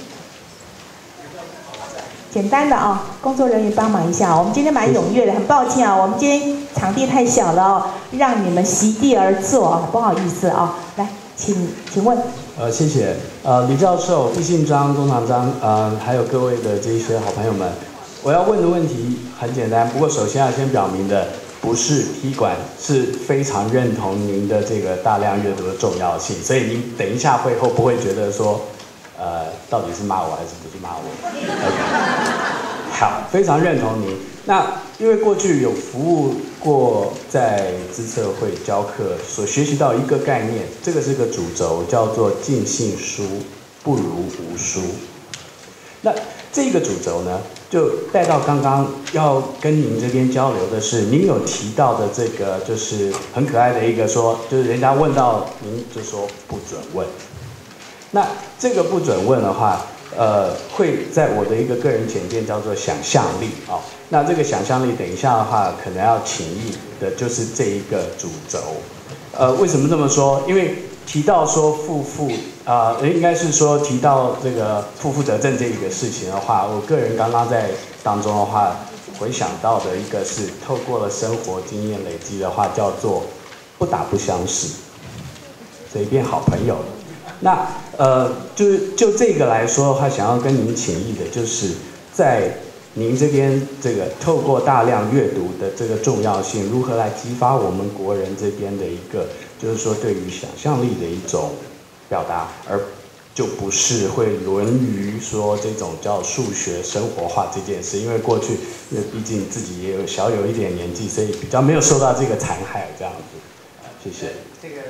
简单的啊，工作人员帮忙一下。我们今天蛮踊跃的，很抱歉啊，我们今天场地太小了哦，让你们席地而坐啊，不好意思啊。来，请问。 谢谢。李教授、毕信章、钟长章，还有各位的这些好朋友们，我要问的问题很简单，不过首先要先表明的。不是踢馆，是非常认同您的这个大量阅读的重要性，所以您等一下会后不会觉得说，到底是骂我还是不是骂我？好，非常认同您。那因为过去有服务过在资策会教课，所学习到一个概念，这个是个主轴，叫做尽信书不如无书。那这个主轴呢，就带到刚刚要跟您这边交流的是，您有提到的这个就是很可爱的一个说，就是人家问到您就说不准问。那这个不准问的话，会在我的一个个人浅见叫做想象力啊。那这个想象力，等一下的话可能要请益的就是这一个主轴。为什么这么说？因为提到说应该是说提到这个负得正这一个事情的话，我个人刚刚在当中的话，回想到的一个是透过了生活经验累积的话，叫做不打不相识，所以变好朋友了。那就这个来说的话，想要跟您请益的就是在您这边这个透过大量阅读的这个重要性，如何来激发我们国人这边的一个，就是说对于想象力的一种表达，而就不是会沦于说这种叫数学生活化这件事。因为过去，毕竟自己也有一点年纪，所以比较没有受到这个残害这样子。谢谢。 这个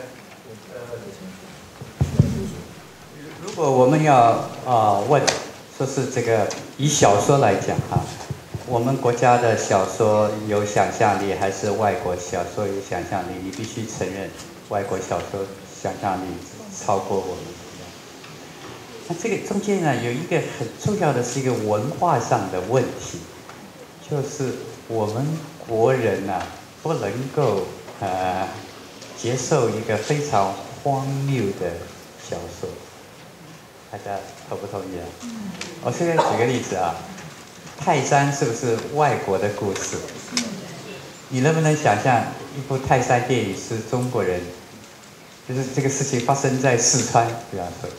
如果我们要问，说是这个以小说来讲哈，我们国家的小说有想象力，还是外国小说有想象力？你必须承认，外国小说想象力超过我们。那这个中间呢，有一个很重要的是一个文化上的问题，就是我们国人呢不能够接受一个非常荒谬的小说。大家同不同意啊？我现在举个例子啊，泰山是不是外国的故事？你能不能想象一部泰山电影是中国人，就是这个事情发生在四川，比方说，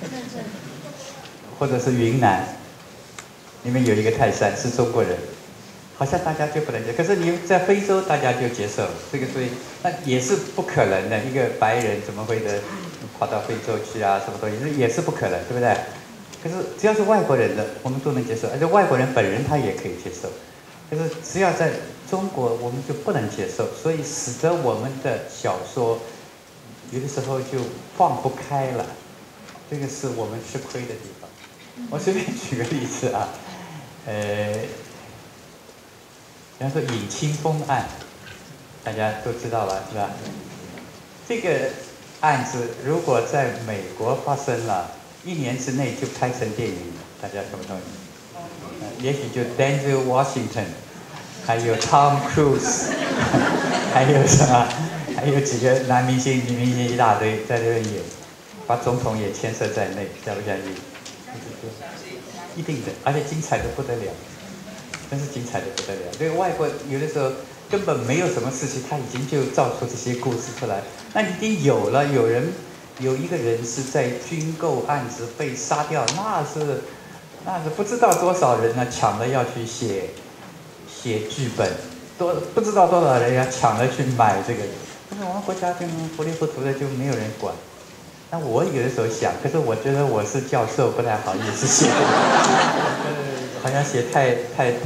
或者是云南，你们有一个泰山是中国人，好像大家就不能接受。可是你在非洲，大家就接受这个，所以那也是不可能的。一个白人怎么会的？跑到非洲去啊，什么东西也是不可能，对不对？可是只要是外国人的，我们都能接受，而且外国人本人他也可以接受。可是只要在中国，我们就不能接受，所以使得我们的小说有的时候就放不开了。这个是我们吃亏的地方。我随便举个例子啊，比方说尹清风案，大家都知道了，是吧？这个案子如果在美国发生了，1年之内就拍成电影了，大家同不同意？也许就 Denzel Washington， 还有 Tom Cruise， 还有什么？还有几个男明星、女明星一大堆在这边演，把总统也牵涉在内，相不相信？一定的，而且精彩的不得了。 真是精彩的不得了。这个外国有的时候根本没有什么事情，他已经就造出这些故事出来。那已经有了，有一个人是在军购案子被杀掉，那是不知道多少人呢抢着要去写剧本，不知道多少人要抢着去买这个。但是我们国家就糊里糊涂的就没有人管。那我有的时候想，可是我觉得我是教授，不太好意思写，好像写太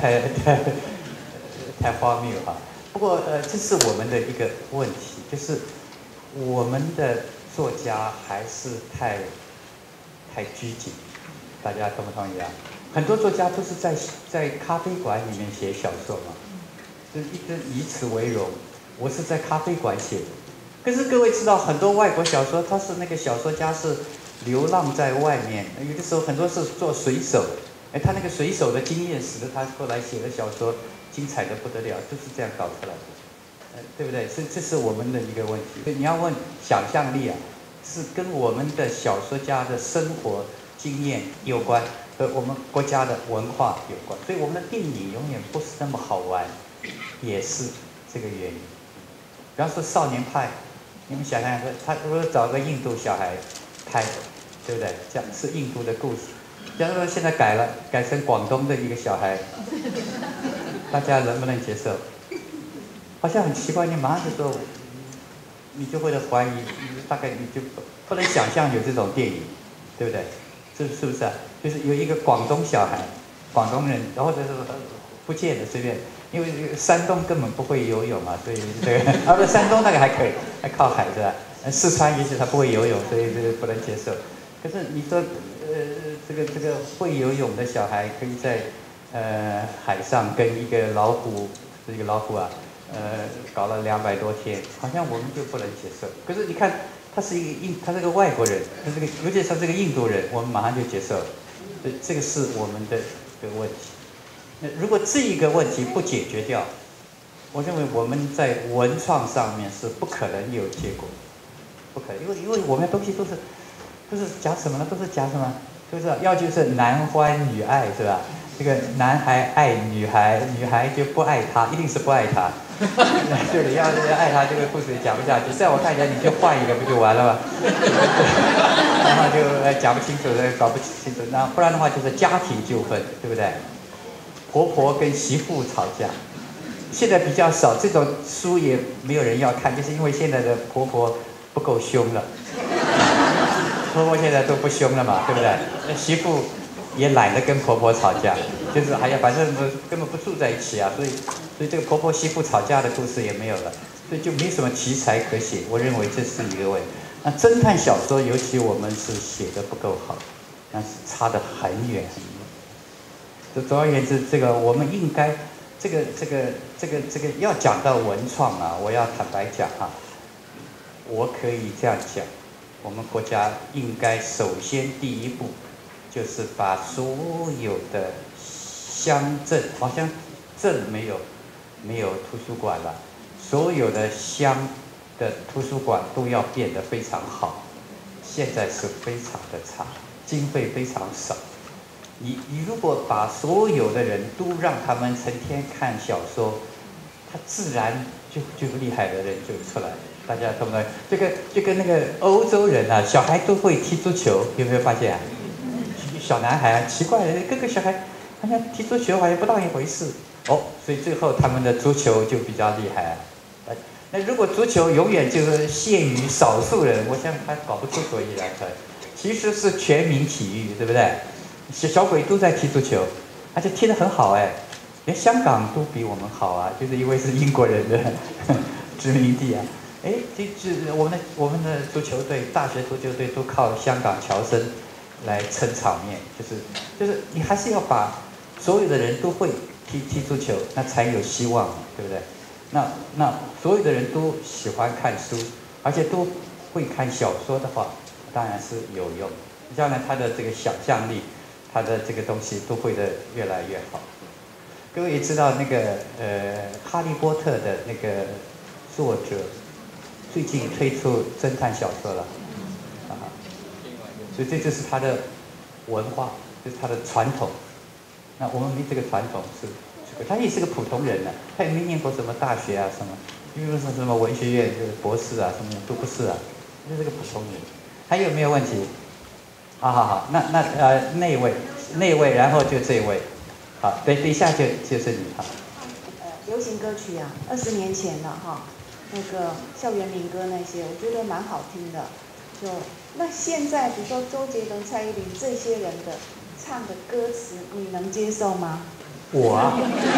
荒谬哈。不过这是我们的一个问题，就是我们的作家还是太拘谨，大家同不同意啊？很多作家都是在咖啡馆里面写小说嘛，就是一直以此为荣。我是在咖啡馆写的。可是各位知道，很多外国小说，他是那个小说家是流浪在外面，有的时候很多是做水手，他那个水手的经验使得他后来写的小说精彩的不得了，就是这样搞出来的，对不对？这是我们的一个问题。你要问想象力啊，是跟我们的小说家的生活经验有关，和我们国家的文化有关，所以我们的电影永远不是那么好玩，也是这个原因。比方说《少年派》。你们想想看，他如果找个印度小孩拍，对不对？讲是印度的故事。假如说现在改成广东的一个小孩，大家能不能接受？好像很奇怪，你马上就说，你就会怀疑，大概你就不能想象有这种电影，对不对？是不是啊？就是有一个广东小孩，广东人，或者是福建的随便。因为山东根本不会游泳嘛，所以这个不，山东那个还可以，还靠海是吧？四川也许他不会游泳，所以这个不能接受。可是你说，这个会游泳的小孩可以在海上跟一个老虎啊，搞了200多天，好像我们就不能接受。可是你看，他是个外国人，尤其是这个印度人，我们马上就接受。这个是我们的一个问题。如果这一个问题不解决掉，我认为我们在文创上面是不可能有结果，不可能，因为我们的东西都是讲什么呢？都是讲什么？就是要就是男欢女爱是吧？这个男孩爱女孩，女孩就不爱他，一定是不爱他。对的，要爱他，这个故事也讲不下去。在我看起来，你就换一个不就完了吗？然后就讲不清楚，搞不清楚，那不然的话就是家庭纠纷，对不对？婆婆跟媳妇吵架，现在比较少，这种书也没有人要看，就是因为现在的婆婆不够凶了，婆婆现在都不凶了嘛，对不对？媳妇也懒得跟婆婆吵架，就是反正根本不住在一起啊，所以这个婆婆媳妇吵架的故事也没有了，所以就没什么题材可写。我认为这是一个问题。那侦探小说，尤其我们是写的不够好，但是差得很远很远。总而言之，这个我们应该，这个要讲到文创啊，我要坦白讲啊，我可以这样讲，我们国家应该首先第一步，就是把所有的乡镇，好像镇没有图书馆了，所有的乡的图书馆都要变得非常好，现在是非常的差，经费非常少。你如果把所有的人都让他们成天看小说，他自然就厉害的人就出来了。大家懂不懂？就跟那个欧洲人啊，小孩都会踢足球，有没有发现啊？小男孩啊，奇怪的，各个小孩好像踢足球好像不当一回事哦，所以最后他们的足球就比较厉害啊。那如果足球永远就是限于少数人，我想他搞不出所以然来。其实是全民体育，对不对？小鬼都在踢足球，而且踢得很好哎，连香港都比我们好啊，就是因为是英国人的殖民地啊。哎，我们的足球队，大学足球队都靠香港侨生来撑场面，就是你还是要把所有的人都会踢足球，那才有希望，对不对？那所有的人都喜欢看书，而且都会看小说的话，当然是有用。将来他的这个想象力，他的这个东西都会的越来越好。各位也知道那个哈利波特的那个作者最近推出侦探小说了，所以这就是他的文化，就是他的传统。那我们没这个传统是他也是个普通人呢、他也没念过什么大学啊什么，又不是什么文学院博士啊什么的都不是啊，就是个普通人。还有没有问题？好，那那一位，然后就这一位，好，等一下就是你哈。 流行歌曲啊，20年前了哈，那个校园民歌那些，我觉得蛮好听的。那现在比如说周杰伦、蔡依林这些人的唱的歌词，你能接受吗？ 我啊，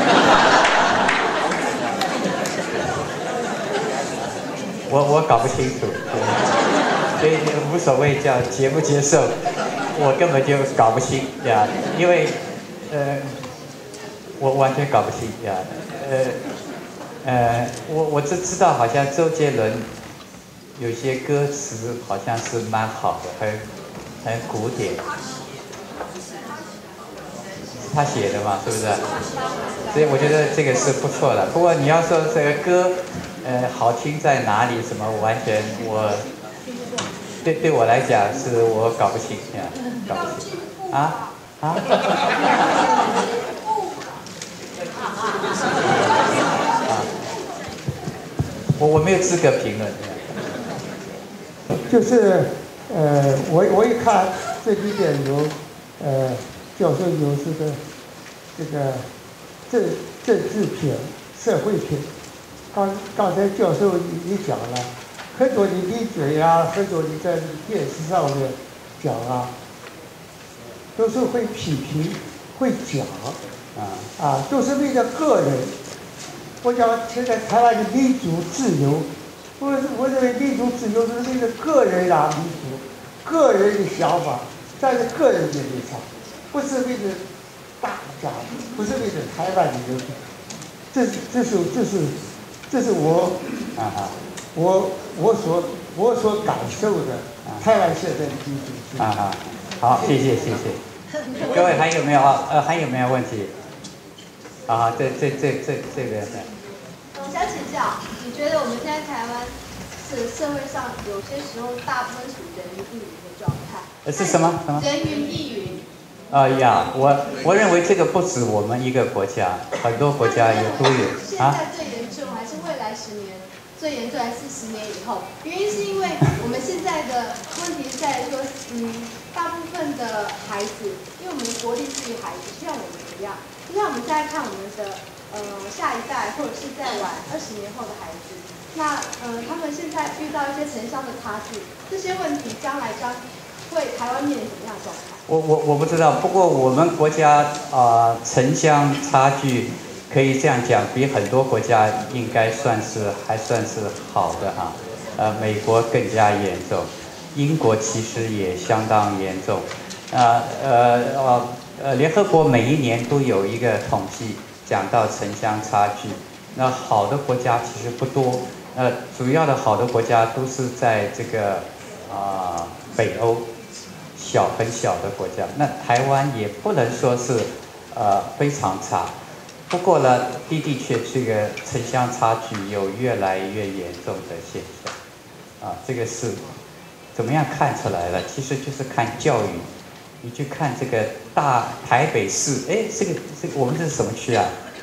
我搞不清楚，所以无所谓叫接不接受，我根本就搞不清呀，因为我完全搞不清呀，我只知道好像周杰伦有些歌词好像是蛮好的，很古典。他写的嘛，是不是？所以我觉得这个是不错的。不过你要说这个歌，好听在哪里？什么完全对我来讲是我搞不清呀，搞不清啊。我没有资格评论。 就是我一看这里边有教授有这个政治品、社会品。刚才教授你讲了很多，你理解呀，很多你在电视上面讲啊，都是会批评、会讲都是为了个人。我讲现在台湾的民主自由，我认为民主自由是为了个人民主，个人的想法，站在个人的立场。不是为了大家，不是为了台湾的人民，这是我所感受的台湾现在的民主。 好，谢谢。各位还有没有问题？这边。 我想请教，你觉得我们现在台湾是社会上有些时候大部分属于人云亦云的状态？ 是什么？ 人云亦云。 我认为这个不止我们一个国家，很多国家也都有。 现在最严重还是未来10年最严重，还是40年以后？原因是因为我们现在的问题是在说，大部分的孩子，因为我们国力是于孩子，就像我们一样，就像我们现在看我们的下一代，或者是再晚20年后的孩子，那他们现在遇到一些城乡的差距，这些问题将来会台湾面临什么样的状态？ 我不知道，不过我们国家城乡差距可以这样讲，比很多国家应该还算是好的哈。美国更加严重，英国其实也相当严重。联合国每一年都有一个统计讲到城乡差距。那好的国家其实不多，主要的好的国家都是在这个北欧。很小的国家，那台湾也不能说是非常差，不过呢，的确这个城乡差距有越来越严重的现象，这个是怎么样看出来了？其实就是看教育，你去看这个台北市，这个我们这是什么区啊？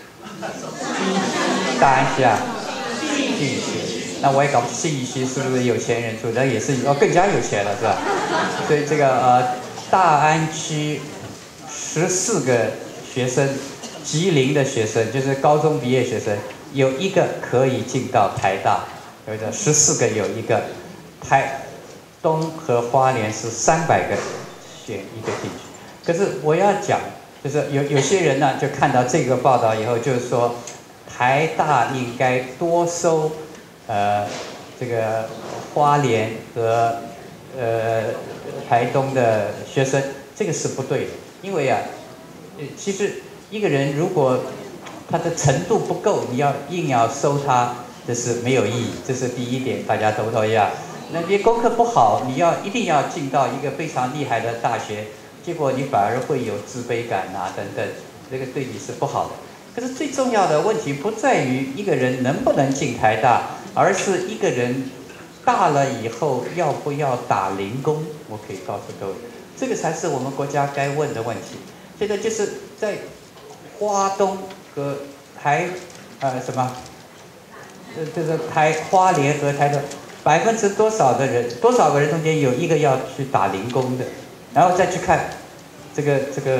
大安区啊，信义区。那我也搞不清信义区是不是有钱人住，那也是更加有钱了，是吧？所以这个大安区14个学生，吉林的学生，就是高中毕业学生，有一个可以进到台大，有的14个有一个，台东和花莲是300个选一个进去。可是我要讲，就是有些人呢就看到这个报道以后，就是说台大应该多收。这个花莲和台东的学生，这个是不对的，因为其实一个人如果他的程度不够，你硬要收他，这是没有意义，这是第一点，大家同不同意啊？那你功课不好，你一定要进到一个非常厉害的大学，结果你反而会有自卑感等等，这个对你是不好的。可是最重要的问题不在于一个人能不能进台大，而是一个人大了以后要不要打零工。我可以告诉各位，这个才是我们国家该问的问题。这个就是在花东和台什么，就是花莲和台东，多少个人中间有一个要去打零工的，然后再去看这个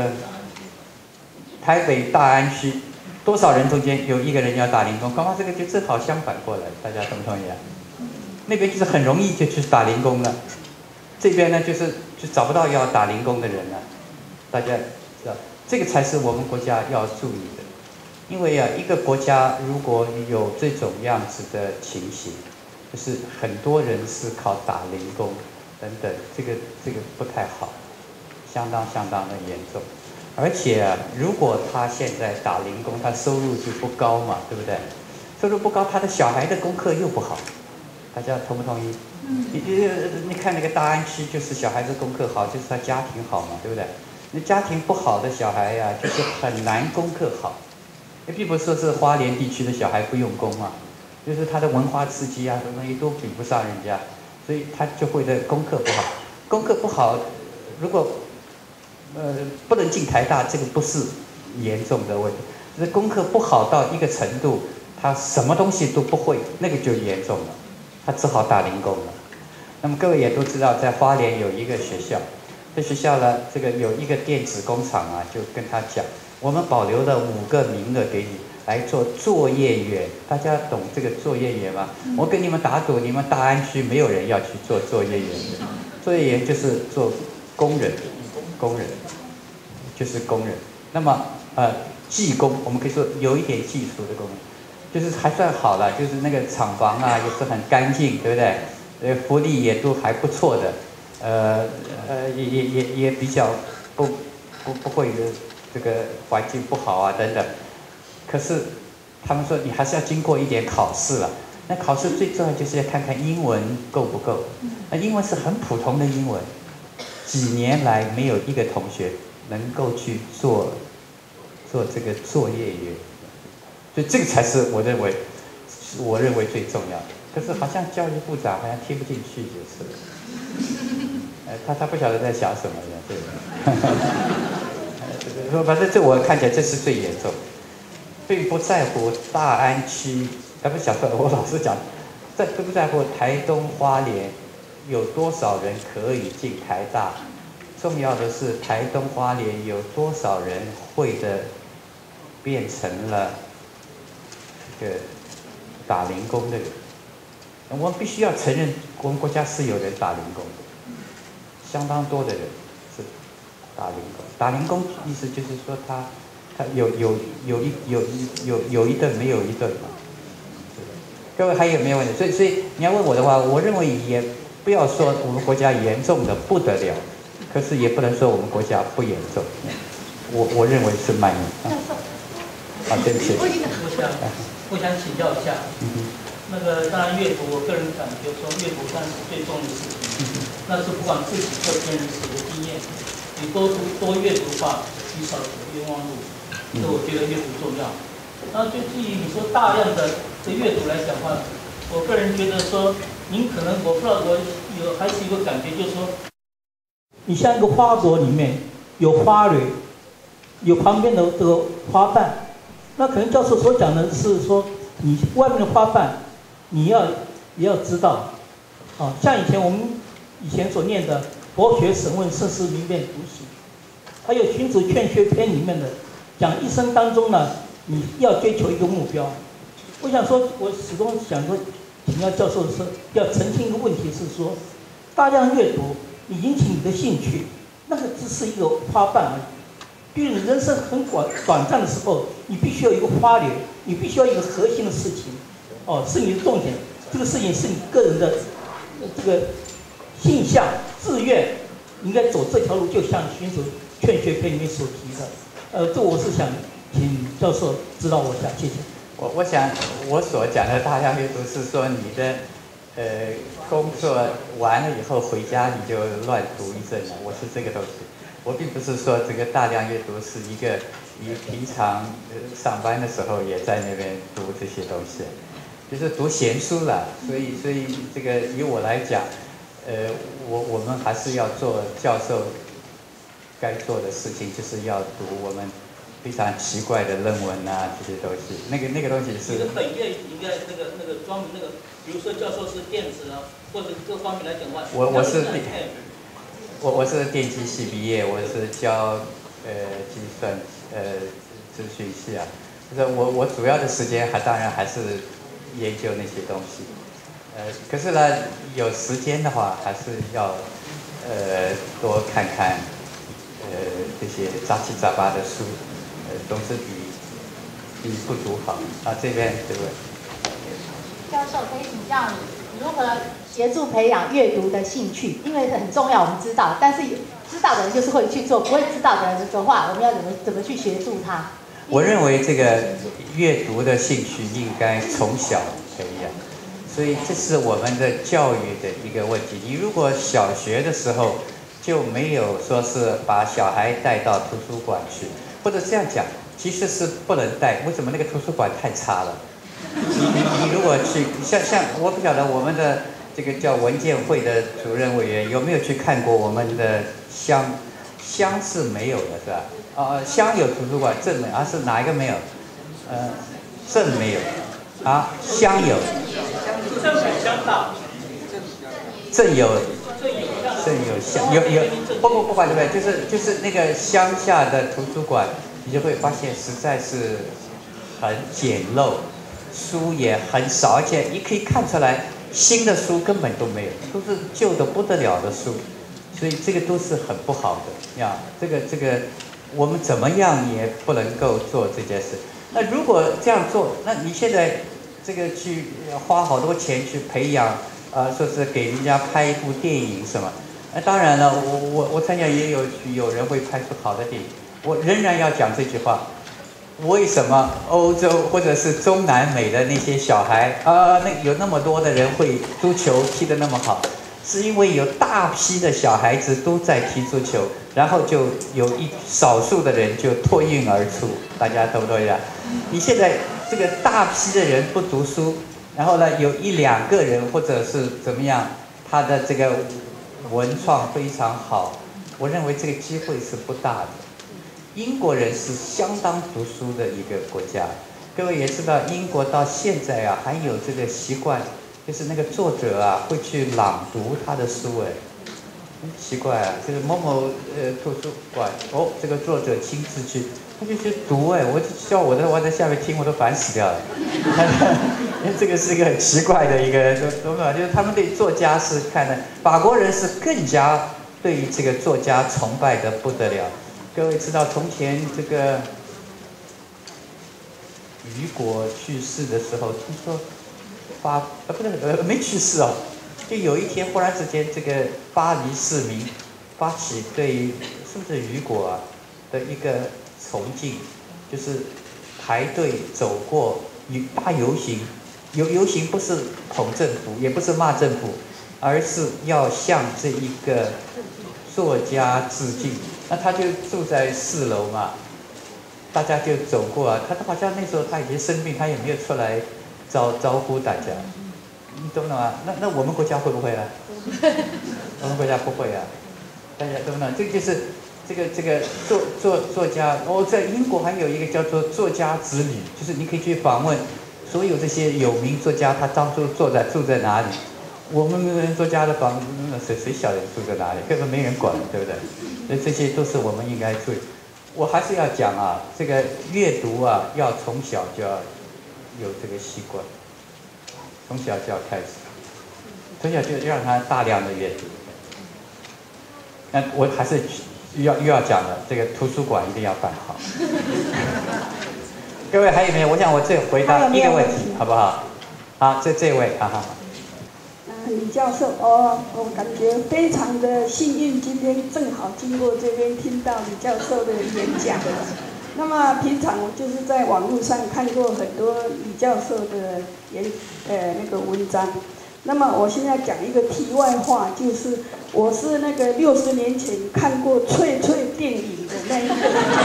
台北大安区多少人中间有一个人要打零工，刚刚这个就正好相反过来，大家同不同意啊？那边就是很容易就去打零工了，这边呢就找不到要打零工的人了，大家知道这个才是我们国家要注意的，因为一个国家如果有这种样子的情形，就是很多人是靠打零工等等，这个不太好，相当的严重。而且如果他现在打零工，他收入就不高嘛，对不对？收入不高，他的小孩的功课又不好，大家同不同意？你看那个大安区，就是小孩子功课好，就是他家庭好嘛，对不对？那家庭不好的小孩呀，就是很难功课好。并不是说是花莲地区的小孩不用功啊，就是他的文化刺激啊，什么东西都比不上人家，所以他就会的功课不好。功课不好，如果不能进台大，这个不是严重的问题。就是功课不好到一个程度，他什么东西都不会，那个就严重了，他只好打零工了。那么各位也都知道，在花莲有一个学校，这学校呢，这个有一个电子工厂啊，就跟他讲，我们保留了5个名额给你来做作业员。大家懂这个作业员吗？我跟你们打赌，你们大安区没有人要去做作业员的。作业员就是做工人就是工人。那么技工，我们可以说有一点技术的工人，就是还算好了，就是那个厂房啊也是很干净，对不对？福利也都还不错的，也比较不会这个环境不好啊等等。可是他们说你还是要经过一点考试了。那考试最重要就是要看看英文够不够。那英文是很普通的英文，几年来没有一个同学能够去做这个作业员，所以这个才是我认为最重要的。可是好像教育部长好像听不进去就是了，他不晓得在想什么呀，对吧？反正这我看起来这是最严重，并不在乎大安区，不晓得我老是讲，不在乎台东花莲有多少人可以进台大，重要的是台东花莲有多少人会的变成了这个打零工的人。我们必须要承认，我们国家是有人打零工的，相当多的人是打零工。打零工意思就是说他有一顿没有一顿嘛。各位还有没有问题？所以你要问我的话，我认为也不要说我们国家严重的不得了，可是也不能说我们国家不严重。我认为是蛮严重。对不起。 我想请教一下。那个当然阅读，我个人感觉说阅读算是最重要的事情。那是不管自己或别人写的经验，你多阅读吧，你少走冤枉路。所以我觉得阅读重要。然后就至于你说大量的阅读来讲话，我个人觉得说，您可能我不知道还是有个感觉，就是说，你像一个花朵里面有花蕊，有旁边的这个花瓣，那可能教授所讲的是说，你外面的花瓣。你也要知道，像我们以前所念的博学审问慎思明辨读书，还有荀子劝学篇里面的讲一生当中呢，你要追求一个目标。我想说，我始终想说，请教教授说要澄清一个问题是说，大量阅读你引起你的兴趣，那个只是一个花瓣而已。对你人生很短暂的时候，你必须要有一个花蕾，你必须要有一个核心的事情。是你的重点，这个事情是你个人的这个性向、志愿，应该走这条路，就像荀子劝学篇里面所提的。这我是想请教授指导我一下，谢谢。 我想我所讲的大量阅读是说你的工作完了以后回家你就乱读一阵了，我是这个东西。我并不是说这个大量阅读是一个你平常上班的时候也在那边读这些东西。就是读闲书了，所以这个以我来讲，我们还是要做教授该做的事情，就是要读我们非常奇怪的论文啊，这些东西，那个东西是。 你的本业应该那个专门那个，比如说教授是电子啊，或者各方面来讲的话， 我是电机系毕业，我是教计算资讯系啊，就是我主要的时间当然还是研究那些东西，可是呢有时间的话还是要多看看这些杂七杂八的书，总是比不读好啊。这边这位教授可以请教你如何协助培养阅读的兴趣，因为很重要，我们知道，但是知道的人就是会去做，不会知道的人的话，我们要怎么去协助他？ 我认为这个阅读的兴趣应该从小培养，所以这是我们的教育的一个问题。你如果小学的时候就没有说是把小孩带到图书馆去，或者这样讲，其实是不能带。为什么？那个图书馆太差了。你如果去像我不晓得我们的这个叫文建会的主任委员有没有去看过我们的乡是没有的是吧？乡有图书馆，镇没有，是哪一个没有？镇没有，乡有。 镇北乡大。 镇有乡有不管对不对？就是那个乡下的图书馆，你就会发现实在是很简陋。书也很少，而且你可以看出来，新的书根本都没有，都是旧的不得了的书，所以这个都是很不好的呀。这个，我们怎么样也不能够做这件事。那如果这样做，那你现在这个去花好多钱去培养，说是给人家拍一部电影什么？当然了，我参加也有人会拍出好的电影，我仍然要讲这句话。为什么欧洲或者是中南美的那些小孩有那么多的人会足球踢得那么好，是因为有大批的小孩子都在踢足球，然后就有少数的人就脱颖而出，大家懂不懂呀？你现在这个大批的人不读书，然后呢有1、2个人或者是怎么样，他的这个文创非常好，我认为这个机会是不大的。英国人是相当读书的一个国家，各位也知道，英国到现在还有这个习惯，就是那个作者会去朗读他的书，很奇怪就是某某图书馆这个作者亲自去，他就去读我叫我在下面听我都烦死掉了，因为这个是一个很奇怪的一个懂不懂？就是他们对作家是看的，法国人是更加对于这个作家崇拜的不得了。各位知道，从前这个雨果去世的时候，听说没去世就有一天忽然之间，这个巴黎市民发起对于是不是雨果的一个崇敬，就是排队走过大游行，游行不是捧政府，也不是骂政府，而是要向这一个作家致敬。那他就住在4楼嘛，大家就走过他好像那时候他已经生病，他也没有出来招呼大家，你懂吗？那我们国家会不会啊？我们国家不会大家懂吗？这就是这个作家在英国还有一个叫做作家之旅，就是你可以去访问所有这些有名作家，他当初住在哪里。我们作家的房子，谁晓得住在哪里？根本没人管，对不对？所以这些都是我们应该注意。我还是要讲这个阅读要从小就要有这个习惯，从小就要开始，从小就让他大量的阅读。那我还是又要讲了，这个图书馆一定要办好。各位还有没有？我想我这回答一个问题，好不好？好，这位， 李教授，我感觉非常的幸运，今天正好经过这边听到李教授的演讲。那么平常我就是在网络上看过很多李教授的那个文章。那么我现在讲一个题外话，就是我是那个60年前看过翠翠电影的那一个，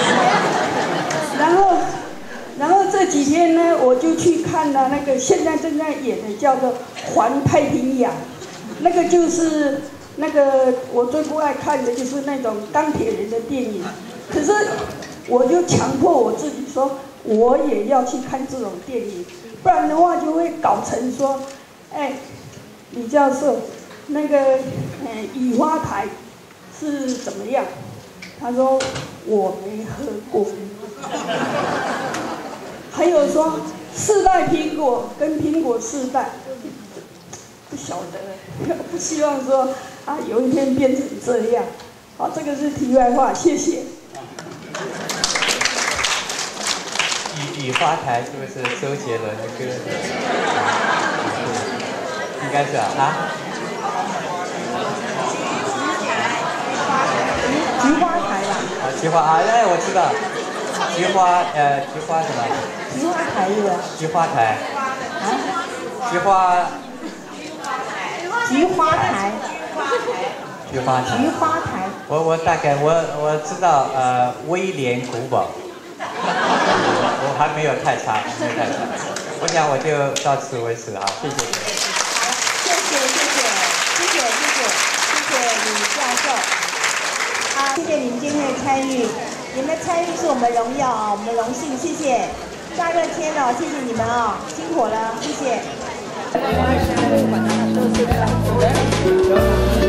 然后这几天呢，我就去看了那个现在正在演的叫做《环太平洋》，那个就是那个我最不爱看的就是那种钢铁人的电影。可是我就强迫我自己说，我也要去看这种电影，不然的话就会搞成说，哎，李教授，那个雨花台是怎么样？他说我没喝过。还有说4代苹果跟苹果4代，不晓得，不希望说啊有一天变成这样。好，这个是题外话，谢谢。 雨花台是不是周杰伦的歌？应该是啊。 菊花台吧。 菊花啊，哎，我知道。菊花什么？ 菊花台的。 菊花台。 啊？ 菊花。 菊花台。 菊花台。 菊花台。 我大概我知道威廉古堡。我还没有太差，没有太差。我想我就到此为止哈，谢谢。 谢谢李教授。好，谢谢你们今天的参与，你们的参与是我们的荣耀啊，我们的荣幸，谢谢。大热天了，谢谢你们啊，辛苦了，谢谢。